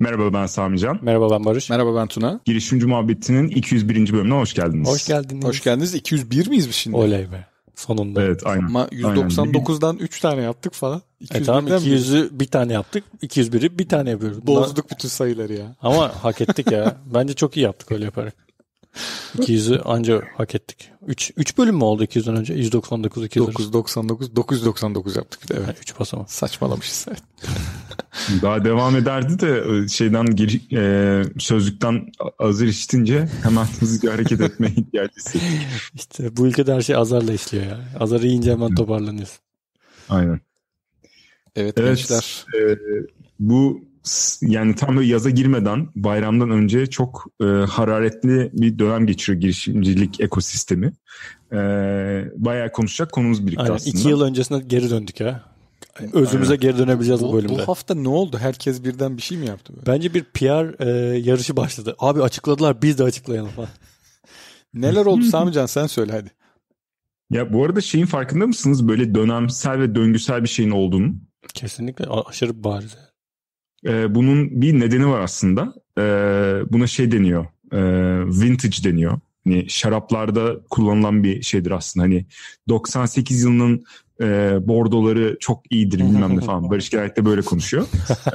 Merhaba, ben Sami Can. Merhaba, ben Barış. Merhaba, ben Tuna. Girişimci Muhabbeti'nin 201. bölümüne hoş geldiniz. Hoş geldiniz. Hoş geldiniz. 201 miyiz biz şimdi? Oley be. Sonunda. Evet, aynen. Ama 199'dan 3 tane yaptık falan. Tamam, 200'ü bir tane yaptık. 201'i bir tane yapıyoruz. Bozduk bütün sayıları ya. Ama hak ettik ya. Bence çok iyi yaptık öyle yaparak. 200'ü anca hak ettik. 3 bölüm mü oldu 200'den önce? 199, 200. 999, 999 yaptık bir de, evet. 3 basamak. Saçmalamışız. Evet. Daha devam ederdi de sözlükten azar işitince hemen hızlı hareket etmeye ihtiyacı hissettik. İşte bu ülkede her şey azarla işliyor ya. Azarı yiyince hemen toparlanıyorsun. Aynen. Evet gençler. Bu yani tam böyle yaza girmeden, bayramdan önce çok hararetli bir dönem geçiriyor girişimcilik ekosistemi. Bayağı konuşacak konumuz birikti Aynen, aslında. 2 yıl öncesine geri döndük ya. Özümüze geri dönebileceğiz bu bölümde. Bu hafta ne oldu? Herkes birden bir şey mi yaptı böyle? Bence bir PR yarışı başladı. Abi açıkladılar, biz de açıklayalım falan. Neler oldu Samican, sen söyle hadi. Ya bu arada şeyin farkında mısınız? Böyle dönemsel ve döngüsel bir şeyin olduğunu. Kesinlikle aşırı bariz. Bunun bir nedeni var aslında. Buna şey deniyor. Vintage deniyor. Hani şaraplarda kullanılan bir şeydir aslında. Hani 98 yılının bordoları çok iyidir bilmem ne falan. Barış genellikle böyle konuşuyor.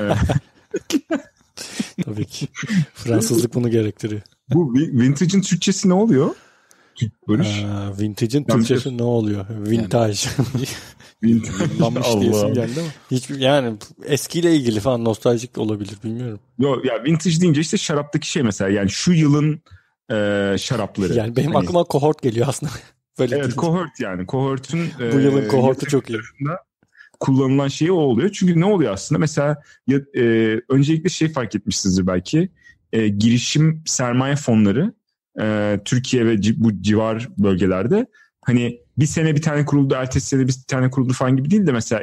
Tabii ki. Fransızlık bunu gerektiriyor. Bu vintage'in Türkçesi ne oluyor? Barış. Vintage'in Türkçesi ne oluyor? Vintage. Yıllanmış diyesim geldi ama. Hiçbir, yani eskiyle ilgili falan nostaljik olabilir, bilmiyorum. Yok ya, vintage deyince işte şaraptaki şey mesela, yani şu yılın şarapları. Yani benim aklıma kohort geliyor aslında. Böyle evet, kohort yani. Kohortun bu yılın kohortu çok iyi. Kullanılan şey o oluyor. Çünkü ne oluyor aslında? Mesela öncelikle şey fark etmişsinizdir belki. Girişim sermaye fonları Türkiye ve bu civar bölgelerde hani bir sene bir tane kuruldu, ertesi sene bir tane kuruldu falan gibi değil de mesela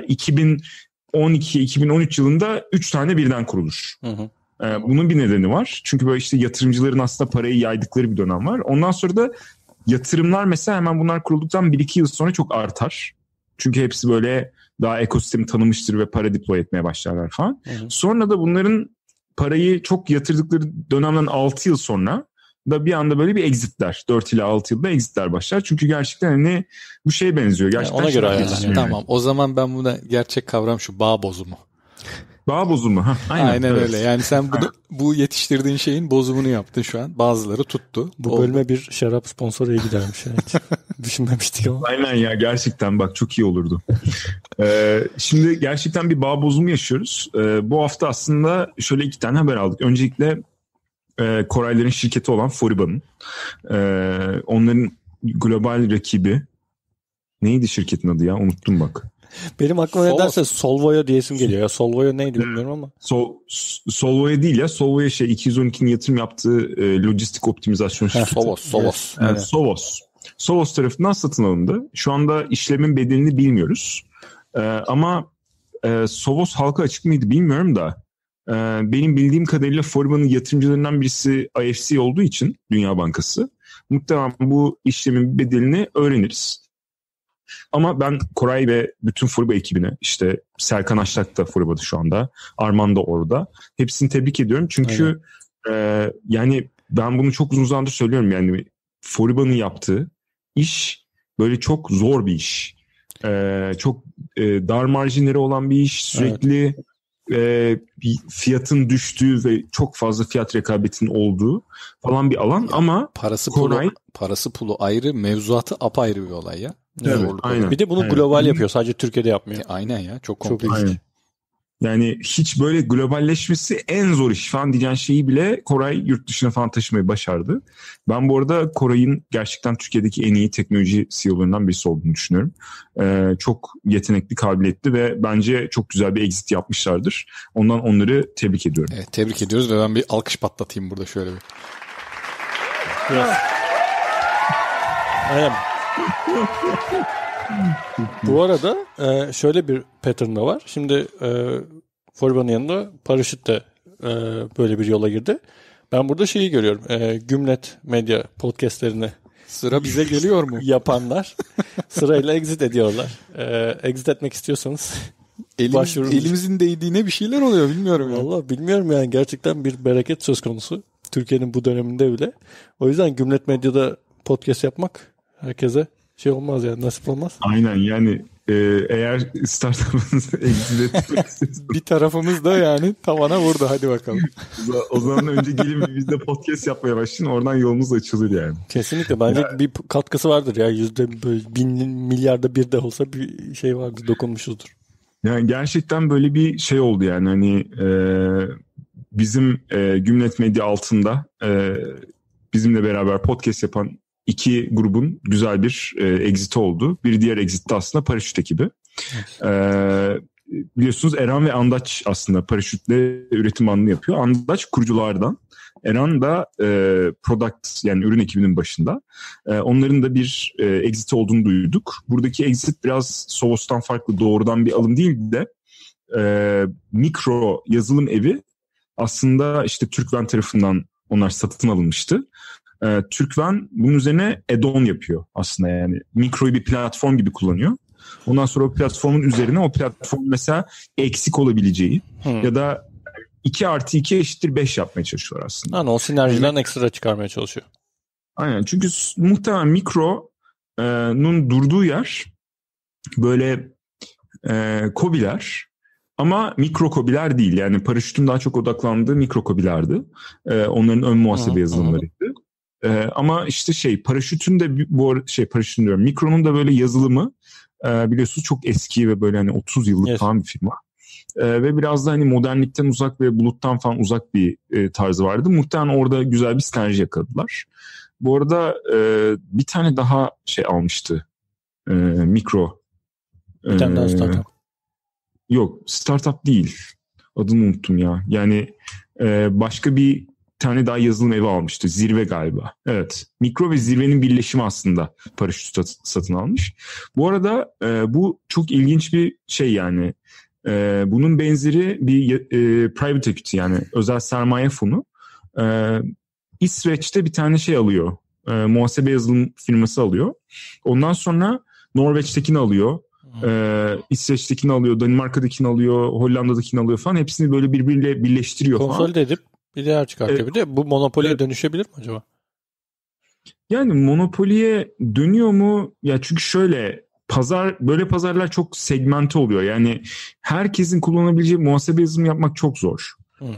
2012-2013 yılında 3 tane birden kurulur. Hı hı. Bunun bir nedeni var. Çünkü böyle işte yatırımcıların aslında parayı yaydıkları bir dönem var. Ondan sonra da yatırımlar mesela hemen bunlar kurulduktan 1-2 yıl sonra çok artar. Çünkü hepsi böyle daha ekosistemi tanımıştır ve para deploy etmeye başlarlar falan. Hı hı. Sonra da bunların parayı çok yatırdıkları dönemden 6 yıl sonra da bir anda böyle bir exitler. 4 ila 6 yılda exitler başlar. Çünkü gerçekten hani bu şeye benziyor. Gerçekten ona göre ayarlanıyor. Tamam, o zaman ben buna gerçek kavram şu: bağ bozumu. Bağ bozumu. Aynen evet. Öyle. Yani sen bu yetiştirdiğin şeyin bozumunu yaptın şu an. Bazıları tuttu. Bu bölüme bir şarap sponsoru iyi gidermiş. Yani. Düşünmemiştik ama. Aynen ya, gerçekten bak çok iyi olurdu. Şimdi gerçekten bir bağ bozumu yaşıyoruz. Bu hafta aslında şöyle 2 tane haber aldık. Öncelikle Korayların şirketi olan Foriba'nın onların global rakibi neydi şirketin adı ya? Unuttum bak. Benim aklıma nedense Solvaya diyesim geliyor. Ya Solvaya neydi bilmiyorum ama. Solvaya değil ya. Solvaya 212'nin yatırım yaptığı lojistik optimizasyon şirketi. Sovos. Evet, Sovos. Sovos tarafından satın alındı. Şu anda işlemin bedelini bilmiyoruz. Ama Sovos halka açık mıydı bilmiyorum da benim bildiğim kadarıyla Foriba'nın yatırımcılarından birisi IFC olduğu için, Dünya Bankası, muhtemelen bu işlemin bedelini öğreniriz. Ama ben Koray ve bütün Foriba ekibine, işte Serkan Aşlak da Foriba'da şu anda, Arman da orada, hepsini tebrik ediyorum. Çünkü yani ben bunu çok uzun zamandır söylüyorum, yani Foriba'nın yaptığı iş böyle çok zor bir iş. Çok dar marjinleri olan bir iş, sürekli fiyatın düştüğü ve çok fazla fiyat rekabetinin olduğu falan bir alan, ama parası pulu ayrı, mevzuatı apayrı bir olay ya. Evet, aynen. Bir de bunu global yapıyor, sadece Türkiye'de yapmıyor. Aynen ya, çok kompleks. Yani hiç böyle globalleşmesi en zor iş falan diyeceğin şeyi bile Koray yurt dışına falan taşımayı başardı. Ben bu arada Koray'ın gerçekten Türkiye'deki en iyi teknoloji CEO'larından birisi olduğunu düşünüyorum. Çok yetenekli, kabiliyetli ve bence çok güzel bir exit yapmışlardır. Ondan onları tebrik ediyorum. Evet, tebrik ediyoruz ve ben bir alkış patlatayım burada şöyle bir. Yes. Aynen. Bu arada şöyle bir pattern da var. Şimdi Foriba'nın yanında Paraşüt de böyle bir yola girdi. Ben burada şeyi görüyorum. Gümlet Medya podcastlerini sıra bize geliyor mu? Yapanlar sırayla exit ediyorlar. Exit etmek istiyorsanız Elimizin değdiğine bir şeyler oluyor, bilmiyorum ya. Vallahi bilmiyorum yani, gerçekten bir bereket söz konusu. Türkiye'nin bu döneminde bile. O yüzden Gümlet Medya'da podcast yapmak herkese şey olmaz yani, nasip olmaz. Aynen yani eğer startup'ınızı exit etmek istiyorsanız Bir tarafımız da yani tavana vurdu, hadi bakalım. o zaman önce gelin biz de podcast yapmaya başlayın, oradan yolunuz açılır yani. Kesinlikle bence bir katkısı vardır ya, %1000 milyarda bir de olsa bir şey vardır, dokunmuşuzdur. Yani gerçekten böyle bir şey oldu yani hani bizim Gümlet Medya altında bizimle beraber podcast yapan iki grubun güzel bir exit oldu. Bir diğer exit de aslında Paraşüt ekibi. Evet. Biliyorsunuz Eren ve Andaç aslında Paraşüt'le üretim anını yapıyor. Andaç kuruculardan. Eren da product yani ürün ekibinin başında. Onların da bir exit olduğunu duyduk. Buradaki exit biraz Sovos'tan farklı, doğrudan bir alım değil de mikro yazılım evi aslında işte Türkven tarafından onlar satın alınmıştı. Türkven bunun üzerine add-on yapıyor aslında, yani mikroyu bir platform gibi kullanıyor. Ondan sonra o platformun üzerine o platform mesela eksik olabileceği ya da 2+2 eşittir 5 yapmaya çalışıyorlar aslında. Yani o sinerjiden ekstra çıkarmaya çalışıyor. Aynen, çünkü muhtemelen mikronun durduğu yer böyle KOBİ'ler ama mikro KOBİ'ler değil. Yani Paraşüt'ün daha çok odaklandığı mikro KOBİ'lerdi. Onların ön muhasebe yazılımlarıydı. Ama işte Paraşüt'ün de Paraşüt'ün diyorum, Mikro'nun da böyle yazılımı biliyorsunuz çok eski ve böyle hani 30 yıllık falan bir firma. Ve biraz da hani modernlikten uzak ve buluttan falan uzak bir tarzı vardı. Muhtemelen orada güzel bir sinerji yakaladılar. Bu arada bir tane daha almıştı Mikro. Bir tane daha startup. Yok, startup değil. Adını unuttum ya. Yani başka bir tane daha yazılım evi almıştı. Zirve galiba. Evet. Mikro ve Zirve'nin birleşimi aslında Paraşüt satın almış. Bu arada bu çok ilginç bir şey yani. Bunun benzeri bir private equity yani özel sermaye fonu. İsveç'te bir tane alıyor. Muhasebe yazılım firması alıyor. Ondan sonra Norveç'tekini alıyor. İsveç'tekini alıyor. Danimarka'dakini alıyor. Hollanda'dakini alıyor falan. Hepsini böyle birbiriyle birleştiriyor falan. Konsolide edip bir değer çıkartıyor. Bir de bu monopoliye dönüşebilir mi acaba? Yani monopoliye dönüyor mu? Ya çünkü böyle pazarlar çok segmente oluyor. Yani herkesin kullanabileceği muhasebe yazılımı yapmak çok zor.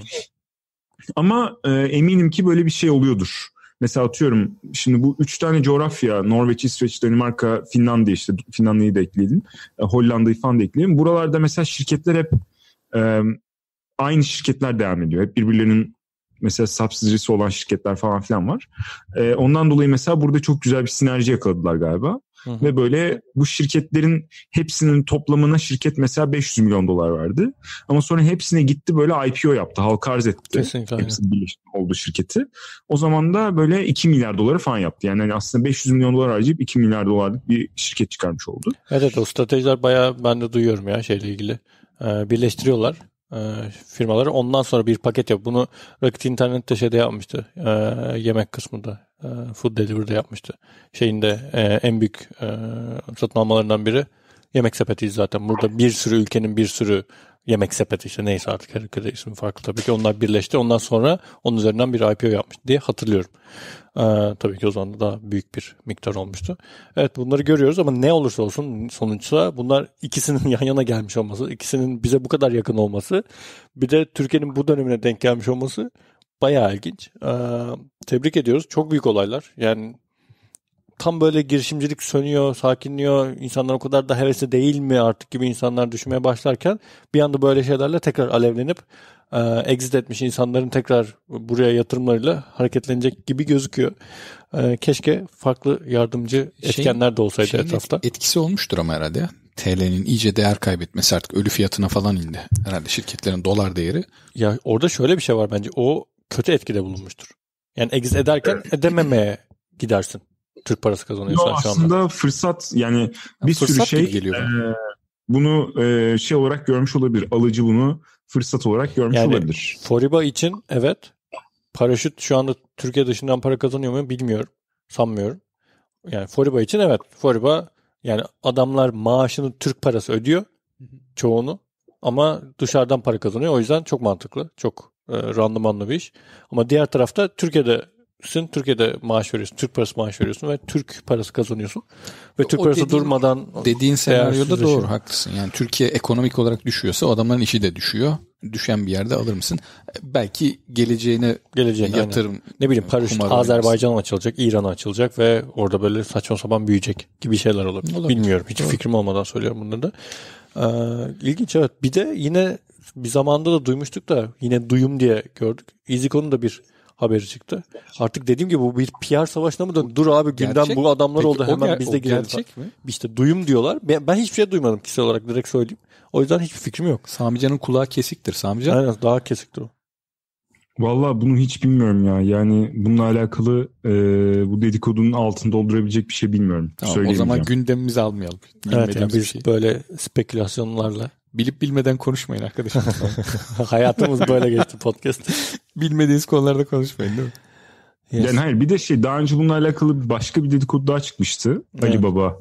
Ama eminim ki böyle bir şey oluyordur. Mesela atıyorum şimdi bu 3 tane coğrafya, Norveç, İsveç, Danimarka, Finlandiya, işte Finlandiya'yı da ekleyelim. Hollanda'yı falan da ekleyelim. Buralarda mesela şirketler hep aynı şirketler devam ediyor. Hep birbirlerinin mesela subsidiary'si olan şirketler falan filan var. Ondan dolayı mesela burada çok güzel bir sinerji yakaladılar galiba. Ve böyle bu şirketlerin hepsinin toplamına şirket mesela $500 milyon verdi. Ama sonra hepsine gitti böyle IPO yaptı. Halka arz etti. Kesinlikle. Hepsinin birleşik olduğu şirketi. O zaman da böyle $2 milyar falan yaptı. Yani aslında $500 milyon harcayıp $2 milyar bir şirket çıkarmış oldu. Evet, o stratejiler bayağı ben de duyuyorum ya şeyle ilgili. Birleştiriyorlar firmaları. Ondan sonra bir paket yap. Bunu Rakit İnternet'te yapmıştı. Yemek kısmında. Food Delivery'de yapmıştı. En büyük satın almalarından biri Yemek Sepeti'yiz zaten. Burada bir sürü ülkenin bir sürü Yemek Sepeti neyse artık her ülkede ismi farklı tabii ki. Onlar birleşti. Ondan sonra onun üzerinden bir IPO yapmıştı diye hatırlıyorum. Tabii ki o zaman da daha büyük bir miktar olmuştu. Evet, bunları görüyoruz ama ne olursa olsun sonuçta bunlar ikisinin yan yana gelmiş olması, ikisinin bize bu kadar yakın olması, bir de Türkiye'nin bu dönemine denk gelmiş olması bayağı ilginç. Tebrik ediyoruz. Çok büyük olaylar. Yani tam böyle girişimcilik sönüyor, sakinliyor. İnsanlar o kadar da hevesli değil mi artık gibi insanlar düşünmeye başlarken bir anda böyle şeylerle tekrar alevlenip exit etmiş insanların tekrar buraya yatırımlarıyla hareketlenecek gibi gözüküyor. Keşke farklı yardımcı etkenler de olsaydı etrafta. Etkisi olmuştur ama herhalde. TL'nin iyice değer kaybetmesi, artık ölü fiyatına falan indi. Herhalde şirketlerin dolar değeri. Ya orada şöyle bir şey var bence. O kötü etkide bulunmuştur. Yani exit ederken edememeye gidersin. Türk parası kazanıyorsan şu anda. Aslında fırsat yani bir fırsat sürü bunu olarak görmüş olabilir. Alıcı bunu fırsat olarak görmüş olabilir. Foriba için evet. Paraşüt şu anda Türkiye dışından para kazanıyor mu bilmiyorum. Sanmıyorum. Yani Foriba için evet. Foriba yani adamlar maaşını Türk parası ödüyor. Çoğunu. ama dışarıdan para kazanıyor. O yüzden çok mantıklı. Çok randımanlı bir iş. Ama diğer tarafta Türkiye'de maaş veriyorsun. Türk parası maaş veriyorsun ve Türk parası kazanıyorsun. Ve Türk parası durmadan dediğin senaryoda doğru, haklısın. Yani Türkiye ekonomik olarak düşüyorsa o adamların işi de düşüyor. Düşen bir yerde alır mısın? Belki geleceğine yatırım. Aynen. Ne bileyim paraşüt Azerbaycan'a açılacak, İran'a açılacak ve orada böyle saçma sapan büyüyecek gibi şeyler olabilir. Bilmiyorum. Hiç fikrim olmadan söylüyorum bunları da. İlginç, evet. Bir de yine bir zamanda da duymuştuk da yine duyum diye gördük. EasyCon'un da bir haberi çıktı. Artık dediğim gibi bu bir PR savaşına mı döndü? Dur abi gündem gerçek, bu adamlar oldu hemen biz de girelim. Gerçek mi? İşte duyum diyorlar. Ben hiçbir şey duymadım kişisel olarak, direkt söyleyeyim. O yüzden hiçbir fikrim yok. Samican'ın kulağı kesiktir. Samican. Aynen, daha kesiktir o. Vallahi bunu hiç bilmiyorum ya. Yani bununla alakalı bu dedikodunun altını doldurabilecek bir şey bilmiyorum. Tamam, o zaman gündemimizi almayalım. Evet, yani biz böyle spekülasyonlarla. Bilip bilmeden konuşmayın arkadaşlar. Hayatımız böyle geçti podcast. Bilmediğiniz konularda konuşmayın değil mi? Yes. Yani hayır, bir de daha önce bununla alakalı başka bir dedikodu daha çıkmıştı. Evet. Ali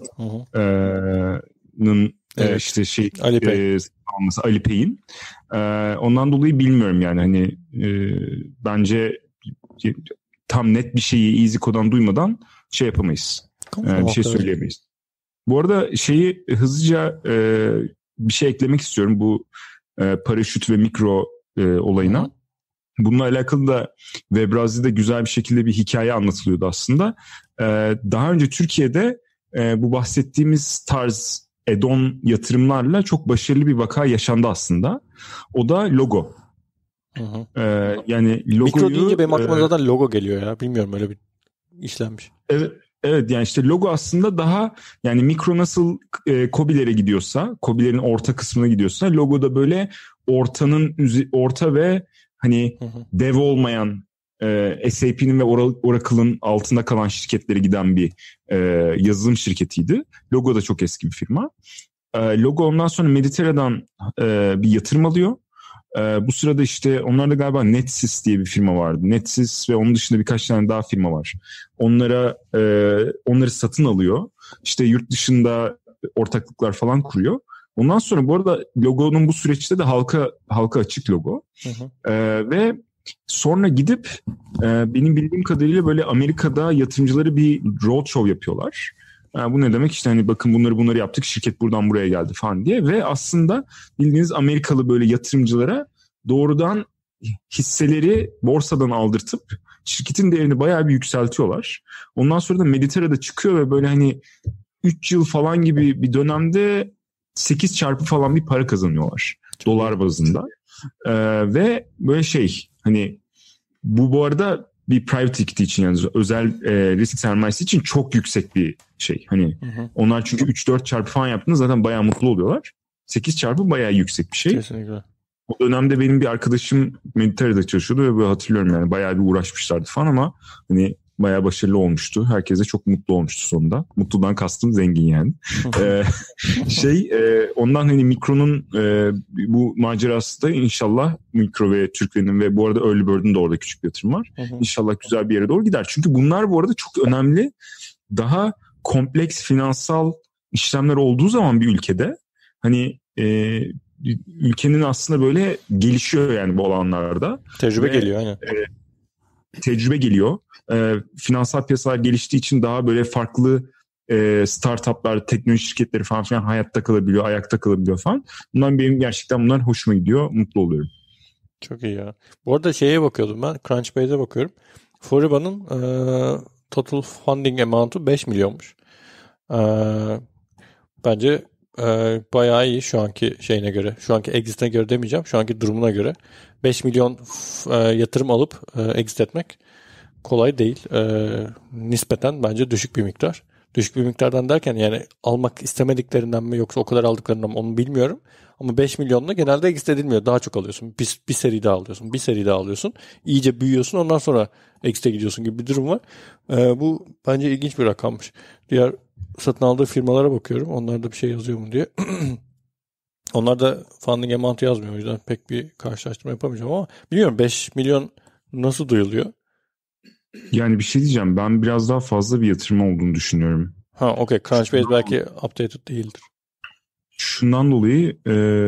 Baba'nın işte Ali Pey'in. Ondan dolayı bilmiyorum yani hani bence tam net bir şeyi EasyCo'dan duymadan şey yapamayız. Bir şey söyleyemeyiz. Bu arada hızlıca bir şey eklemek istiyorum bu paraşüt ve mikro olayına. Hı-hı. Bununla alakalı da Webrazi'de güzel bir şekilde bir hikaye anlatılıyordu aslında. Daha önce Türkiye'de bu bahsettiğimiz tarz add-on yatırımlarla çok başarılı bir vaka yaşandı aslında. O da logo. Yani logoyu... Mikro deyince benim aklıma zaten logo geliyor ya. Bilmiyorum, öyle bir işlenmiş. Evet yani işte logo aslında daha yani mikro nasıl Kobi'lere gidiyorsa, Kobi'lerin orta kısmına gidiyorsa logo da böyle orta ve hani dev olmayan SAP'nin ve Oracle'ın altında kalan şirketlere giden bir yazılım şirketiydi. Logo da çok eski bir firma. Logo ondan sonra Mediterra'dan bir yatırım alıyor. Bu sırada işte onlarda galiba Netsys diye bir firma vardı. Netsys ve onun dışında birkaç tane daha firma var. Onları satın alıyor. İşte yurt dışında ortaklıklar falan kuruyor. Ondan sonra bu arada logonun bu süreçte de halka açık logo. Ve sonra gidip benim bildiğim kadarıyla böyle Amerika'da yatırımcıları bir roadshow yapıyorlar. Bu ne demek? İşte hani bakın bunları yaptık, şirket buradan buraya geldi falan diye. Ve aslında bildiğiniz Amerikalı böyle yatırımcılara doğrudan hisseleri borsadan aldırtıp şirketin değerini bayağı bir yükseltiyorlar. Ondan sonra da Mediterra'da çıkıyor ve böyle hani 3 yıl falan gibi bir dönemde 8 çarpı falan bir para kazanıyorlar. Dolar bazında. Ve böyle hani bu arada bir private equity için yani özel risk sermayesi için çok yüksek bir şey. Hani onlar çünkü 3-4 çarpı falan yaptığında zaten bayağı mutlu oluyorlar. 8 çarpı bayağı yüksek bir şey. Kesinlikle. O dönemde benim bir arkadaşım Mediterra'da çalışıyordu ve böyle hatırlıyorum yani bayağı bir uğraşmışlardı falan ama hani bayağı başarılı olmuştu. Herkese çok mutlu olmuştu sonunda. Mutludan kastım zengin yani. Ondan hani Mikro'nun bu macerası da inşallah Mikro ve Türklerin ve bu arada Early Bird'ün de orada küçük bir yatırım var. İnşallah güzel bir yere doğru gider. Çünkü bunlar bu arada çok önemli. Daha kompleks finansal işlemler olduğu zaman bir ülkede hani ülkenin aslında böyle gelişiyor yani bu alanlarda. Tecrübe geliyor aynen. Tecrübe geliyor. Finansal piyasalar geliştiği için daha böyle farklı startuplar, teknoloji şirketleri falan filan hayatta kalabiliyor, ayakta kalabiliyor falan. Benim gerçekten bunlar hoşuma gidiyor. Mutlu oluyorum. Çok iyi ya. Bu arada şeye bakıyordum ben. Crunchbase'e bakıyorum. Foriba'nın total funding amount'u 5 milyonmuş. Bence bayağı iyi şu anki şeyine göre. Şu anki exit'ine göre demeyeceğim. Şu anki durumuna göre. 5 milyon yatırım alıp exit etmek kolay değil. Nispeten bence düşük bir miktar. Düşük bir miktardan derken yani almak istemediklerinden mi yoksa o kadar aldıklarından mı onu bilmiyorum. Ama 5 milyonla genelde exit edilmiyor. Daha çok alıyorsun. Bir seri daha alıyorsun. Bir seri daha alıyorsun. İyice büyüyorsun. Ondan sonra exit'e gidiyorsun gibi bir durum var. Bu bence ilginç bir rakammış. Diğer satın aldığı firmalara bakıyorum. Onlarda bir şey yazıyor mu diye. Onlar da funding amount yazmıyor. O yüzden pek bir karşılaştırma yapamayacağım ama biliyorum 5 milyon nasıl duyuluyor? Yani bir şey diyeceğim. Ben biraz daha fazla bir yatırım olduğunu düşünüyorum. Okey. Crunchbase belki updated değildir. şundan dolayı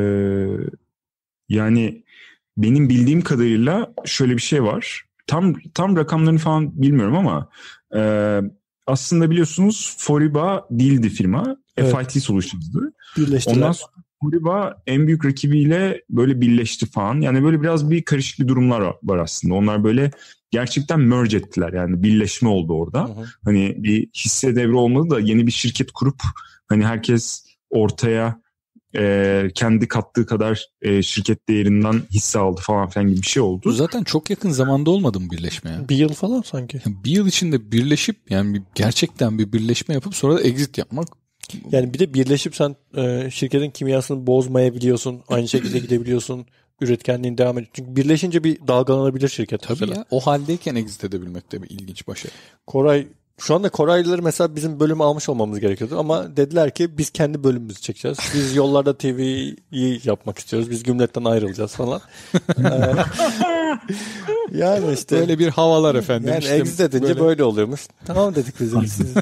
yani benim bildiğim kadarıyla şöyle bir şey var. Tam rakamlarını falan bilmiyorum ama aslında biliyorsunuz Foriba değildi firma. Evet. FIT Solutions'dı. Ondan sonra Foriba en büyük rakibiyle böyle birleşti falan. Yani böyle biraz bir karışık bir durumlar var aslında. Onlar böyle gerçekten merge ettiler. Yani birleşme oldu orada. Hı hı. Hani bir hisse devri olmadı da yeni bir şirket kurup hani herkes ortaya kendi kattığı kadar şirket değerinden hisse aldı falan filan gibi bir şey oldu. Zaten çok yakın zamanda olmadı mı birleşme ya? Bir yıl falan sanki. Bir yıl içinde birleşip yani gerçekten bir birleşme yapıp sonra da exit yapmak. Yani bir de birleşip sen şirketin kimyasını bozmayabiliyorsun. Aynı şekilde gidebiliyorsun. Üretkenliğin devam ediyor. Çünkü birleşince bir dalgalanabilir şirket. Tabii mesela. Ya. O haldeyken exit edebilmek de bir ilginç başarı. Şu anda Koraylıları mesela bizim bölümü almış olmamız gerekiyordu ama dediler ki biz kendi bölümümüzü çekeceğiz. Biz Yollarda TV'yi yapmak istiyoruz. Biz Gümlet'ten ayrılacağız falan. Yani işte. Böyle bir havalar efendim. Yani işte exit edince böyle oluyormuş. Tamam dedik biz.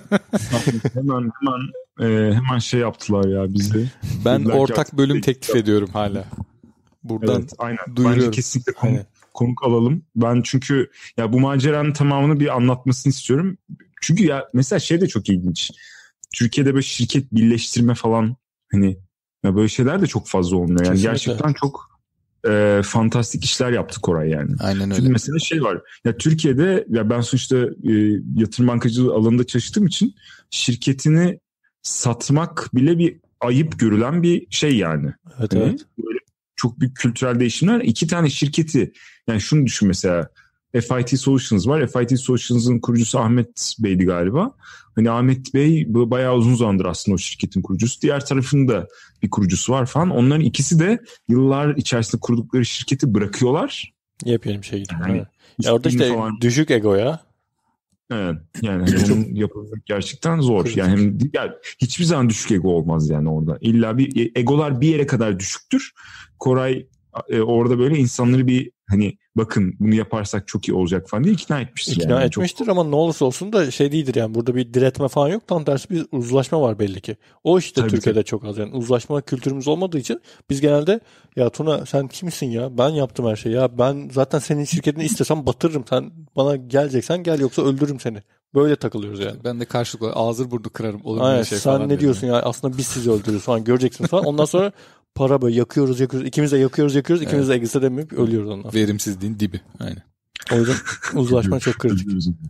hemen şey yaptılar ya bizi. Ben ortak bölüm teklif ediyorum hala. Buradan evet, aynen. Bence kesinlikle konuk alalım. Ben çünkü ya bu maceranın tamamını bir anlatmasını istiyorum. Çünkü ya mesela şey de çok ilginç. Türkiye'de böyle şirket birleştirme falan hani ya böyle şeyler de çok fazla olmuyor. Yani kesinlikle. Gerçekten çok fantastik işler yaptı Koray yani. Aynen öyle. Çünkü mesela şey var. Ya Türkiye'de ya ben sonuçta yatırım bankacılığı alanında çalıştığım için şirketini satmak bile bir ayıp görülen bir şey yani. Evet, hani evet. Böyle çok büyük kültürel değişimler. 2 tane şirketi yani şunu düşün mesela FIT Solutions var. FIT Solutions'ın kurucusu Ahmet Bey'di galiba. Hani Ahmet Bey bayağı uzun zamandır aslında o şirketin kurucusu. Diğer tarafında bir kurucusu var falan. Onların ikisi de yıllar içerisinde kurdukları şirketi bırakıyorlar. Yepyeni bir şey gidiyor. Yani, ya orada işte falan. Düşük ego ya. Evet. Yani onun yapılması gerçekten zor. Yani hiçbir zaman düşük ego olmaz yani orada. İlla bir egolar bir yere kadar düşüktür. Koray orada böyle insanları bir hani bakın bunu yaparsak çok iyi olacak falan diye ikna etmiştir. İkna etmiştir çok... ama ne olursa olsun da şey değildir yani burada bir diretme falan yok. Tam tersi bir uzlaşma var belli ki. O işte tabii, Türkiye'de çok az yani uzlaşma kültürümüz olmadığı için biz genelde ya Tuna sen kimsin ya ben yaptım her şeyi ya ben zaten senin şirketini istesem batırırım sen bana geleceksen gel yoksa öldürürüm seni. Böyle takılıyoruz yani. Ben de karşılıklı ağzır burdu kırarım. Olur aynen, şey sen falan ne diyorsun ya aslında biz sizi öldürürüz falan göreceksiniz falan. Ondan sonra para böyle yakıyoruz. İkimiz de yakıyoruz. İkimiz de egzit edemeyip ölüyoruz ondan. Verimsizliğin dibi. Aynen. O yüzden uzlaşma çok kritik.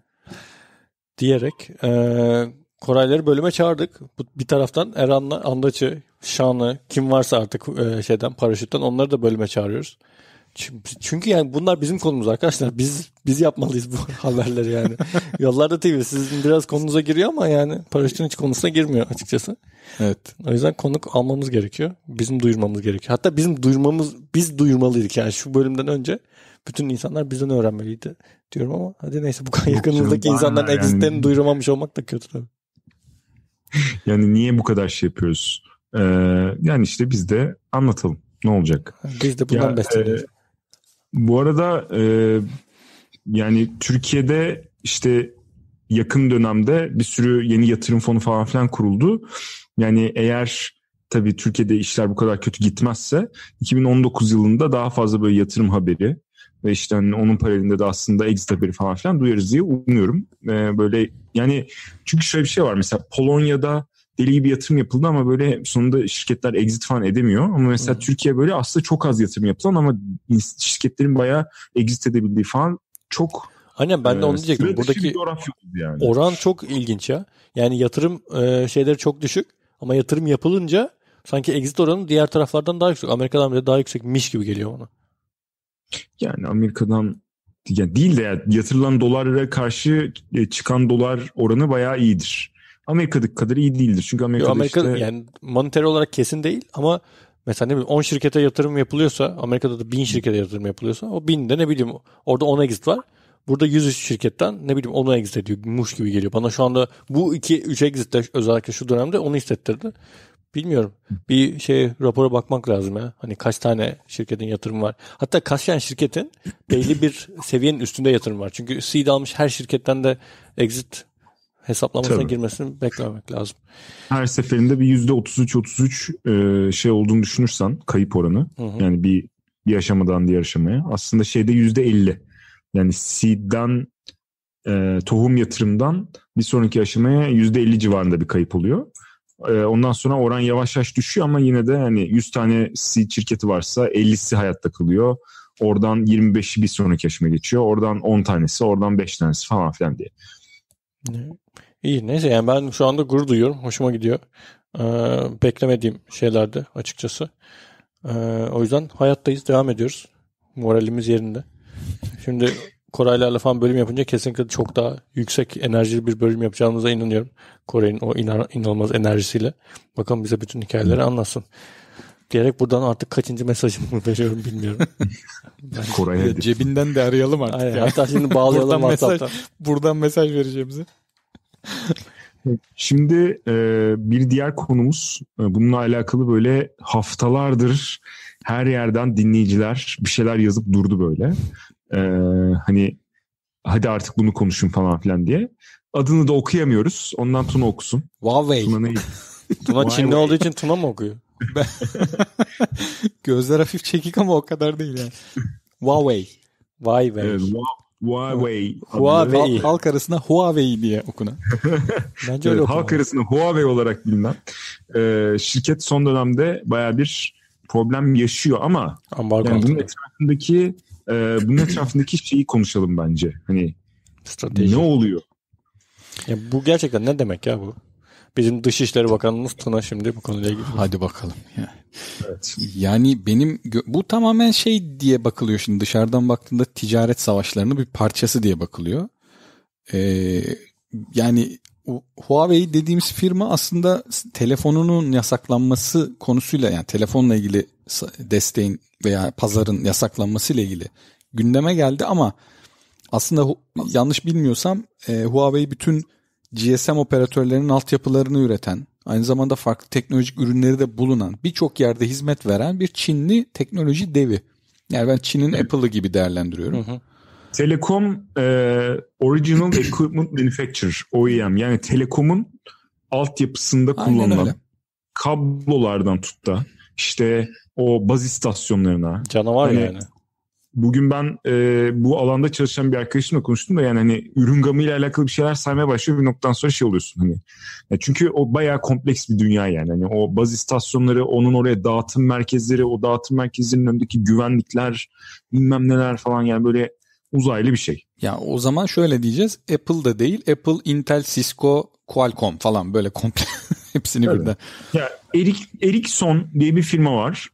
Diyerek Korayları bölüme çağırdık. Bir taraftan Eran'la Andaç'ı, Şan'ı kim varsa artık paraşütten onları da bölüme çağırıyoruz. Çünkü yani bunlar bizim konumuz arkadaşlar. Biz yapmalıyız bu haberleri yani. Yollarda TV sizin biraz konunuza giriyor ama yani paraşütün hiç konusuna girmiyor açıkçası. Evet. O yüzden konuk almamız gerekiyor. Bizim duyurmamız gerekiyor. Hatta biz duyurmalıydık yani şu bölümden önce. Bütün insanlar bizden öğrenmeliydi diyorum ama hadi neyse bu kadar yakınımızdaki insanların exitlerini yani... duyuramamış olmak da kötü tabii. Yani niye bu kadar şey yapıyoruz? Yani işte biz de anlatalım. Ne olacak? Biz de bundan besleniyoruz. Bu arada yani Türkiye'de işte yakın dönemde bir sürü yeni yatırım fonu falan filan kuruldu. Yani eğer tabii Türkiye'de işler bu kadar kötü gitmezse 2019 yılında daha fazla böyle yatırım haberi ve işte hani onun paralelinde de aslında exit haberi falan filan duyarız diye umuyorum. Böyle yani çünkü şöyle bir şey var mesela Polonya'da deli gibi yatırım yapıldı ama böyle sonunda şirketler exit falan edemiyor. Ama mesela Türkiye böyle aslında çok az yatırım yapılan ama şirketlerin bayağı exit edebildiği falan çok... Aynen ben de onu diyecektim. Buradaki yani. Oran çok ilginç ya. Yani yatırım şeyleri çok düşük ama yatırım yapılınca sanki exit oranı diğer taraflardan daha yüksek. Amerika'dan bile daha yüksekmiş gibi geliyor bana. Yani Amerika'dan yani değil de yani yatırılan dolara karşı çıkan dolar oranı bayağı iyidir. Amerika'daki kadar iyi değildir. Çünkü Amerika işte... yani monetary olarak kesin değil ama mesela ne bileyim 10 şirkete yatırım yapılıyorsa Amerika'da da 1000 şirkete yatırım yapılıyorsa o 1000'de ne bileyim orada 10 exit var. Burada 100 şirketten ne bileyim 10'u exit ediyormuş gibi geliyor. Bana şu anda bu 2-3 exit'te özellikle şu dönemde onu hissettirdi. Bilmiyorum. Bir rapora bakmak lazım ya. Hani kaç tane şirketin yatırımı var. Hatta kaç tane şirketin belli bir seviyenin üstünde yatırım var. Çünkü seed almış her şirketten de exit hesaplamasına girmesini beklememek lazım. Her seferinde bir %33 şey olduğunu düşünürsen kayıp oranı. Yani bir aşamadan diğer aşamaya. Aslında şeyde %50. Yani seed'den tohum yatırımdan bir sonraki aşamaya %50 civarında bir kayıp oluyor. Ondan sonra oran yavaş yavaş düşüyor ama yine de hani 100 tane seed şirketi varsa 50'si hayatta kalıyor. Oradan 25'i bir sonraki aşamaya geçiyor. Oradan 10 tanesi, oradan 5 tanesi falan filan diye. İyi, neyse yani ben şu anda gurur duyuyorum. Hoşuma gidiyor. Beklemediğim şeylerdi açıkçası. O yüzden hayattayız, devam ediyoruz. Moralimiz yerinde. Şimdi Koraylarla falan bölüm yapınca kesinlikle çok daha yüksek enerjili bir bölüm yapacağımıza inanıyorum. Koray'ın o inanılmaz enerjisiyle. Bakalım bize bütün hikayeleri anlatsın. Diyerek buradan artık kaçıncı mesajımı veriyorum bilmiyorum. Koray'a cebinden de arayalım artık. Aynen, hatta şimdi bağlayalım WhatsApp'tan. Buradan mesaj vereceğimizi. Şimdi bir diğer konumuz bununla alakalı böyle haftalardır her yerden dinleyiciler bir şeyler yazıp durdu böyle. Hani hadi artık bunu konuşun falan filan diye. Adını da okuyamıyoruz. Ondan Tuna okusun. Huawei. Tuna Çinli olduğu için Tuna mı okuyor? Gözler hafif çekik ama o kadar değil yani. Huawei. Evet, Huawei. Huawei. Halk arasında Huawei diye okunan. Bence öyle halk arasında Huawei olarak bilinen şirket son dönemde baya bir problem yaşıyor ama yani bunun etrafındaki şeyi konuşalım bence. Hani strateji. Ne oluyor? Ya bu gerçekten ne demek ya bu? Bizim Dışişleri Bakanımız Tuna şimdi bu konuyla ilgili. Hadi bakalım. Evet. Yani benim bu tamamen şey diye bakılıyor şimdi dışarıdan baktığında ticaret savaşlarının bir parçası diye bakılıyor. Yani Huawei dediğimiz firma aslında telefonunun yasaklanması konusuyla yani telefonla ilgili desteğin veya pazarın yasaklanmasıyla ilgili gündeme geldi ama aslında yanlış bilmiyorsam Huawei bütün GSM operatörlerinin altyapılarını üreten, aynı zamanda farklı teknolojik ürünleri de bulunan, birçok yerde hizmet veren bir Çinli teknoloji devi. Yani ben Çin'in Apple'ı gibi değerlendiriyorum. Telekom Original Equipment Manufacturer, OEM. Yani telekomun altyapısında kullanılan kablolardan tut da işte o baz istasyonlarına. Canavar yani. Bugün ben bu alanda çalışan bir arkadaşımla konuştum da yani hani ürün gamıyla alakalı bir şeyler saymaya başlıyor, bir noktadan sonra şey oluyorsun hani. Çünkü o bayağı kompleks bir dünya yani. Hani o baz istasyonları, onun oraya dağıtım merkezleri, o dağıtım merkezlerinin önündeki güvenlikler, bilmem neler falan yani böyle uzaylı bir şey. Ya o zaman şöyle diyeceğiz. Apple da değil. Apple, Intel, Cisco, Qualcomm falan böyle komple hepsini birden. Ya Ericsson diye bir firma var.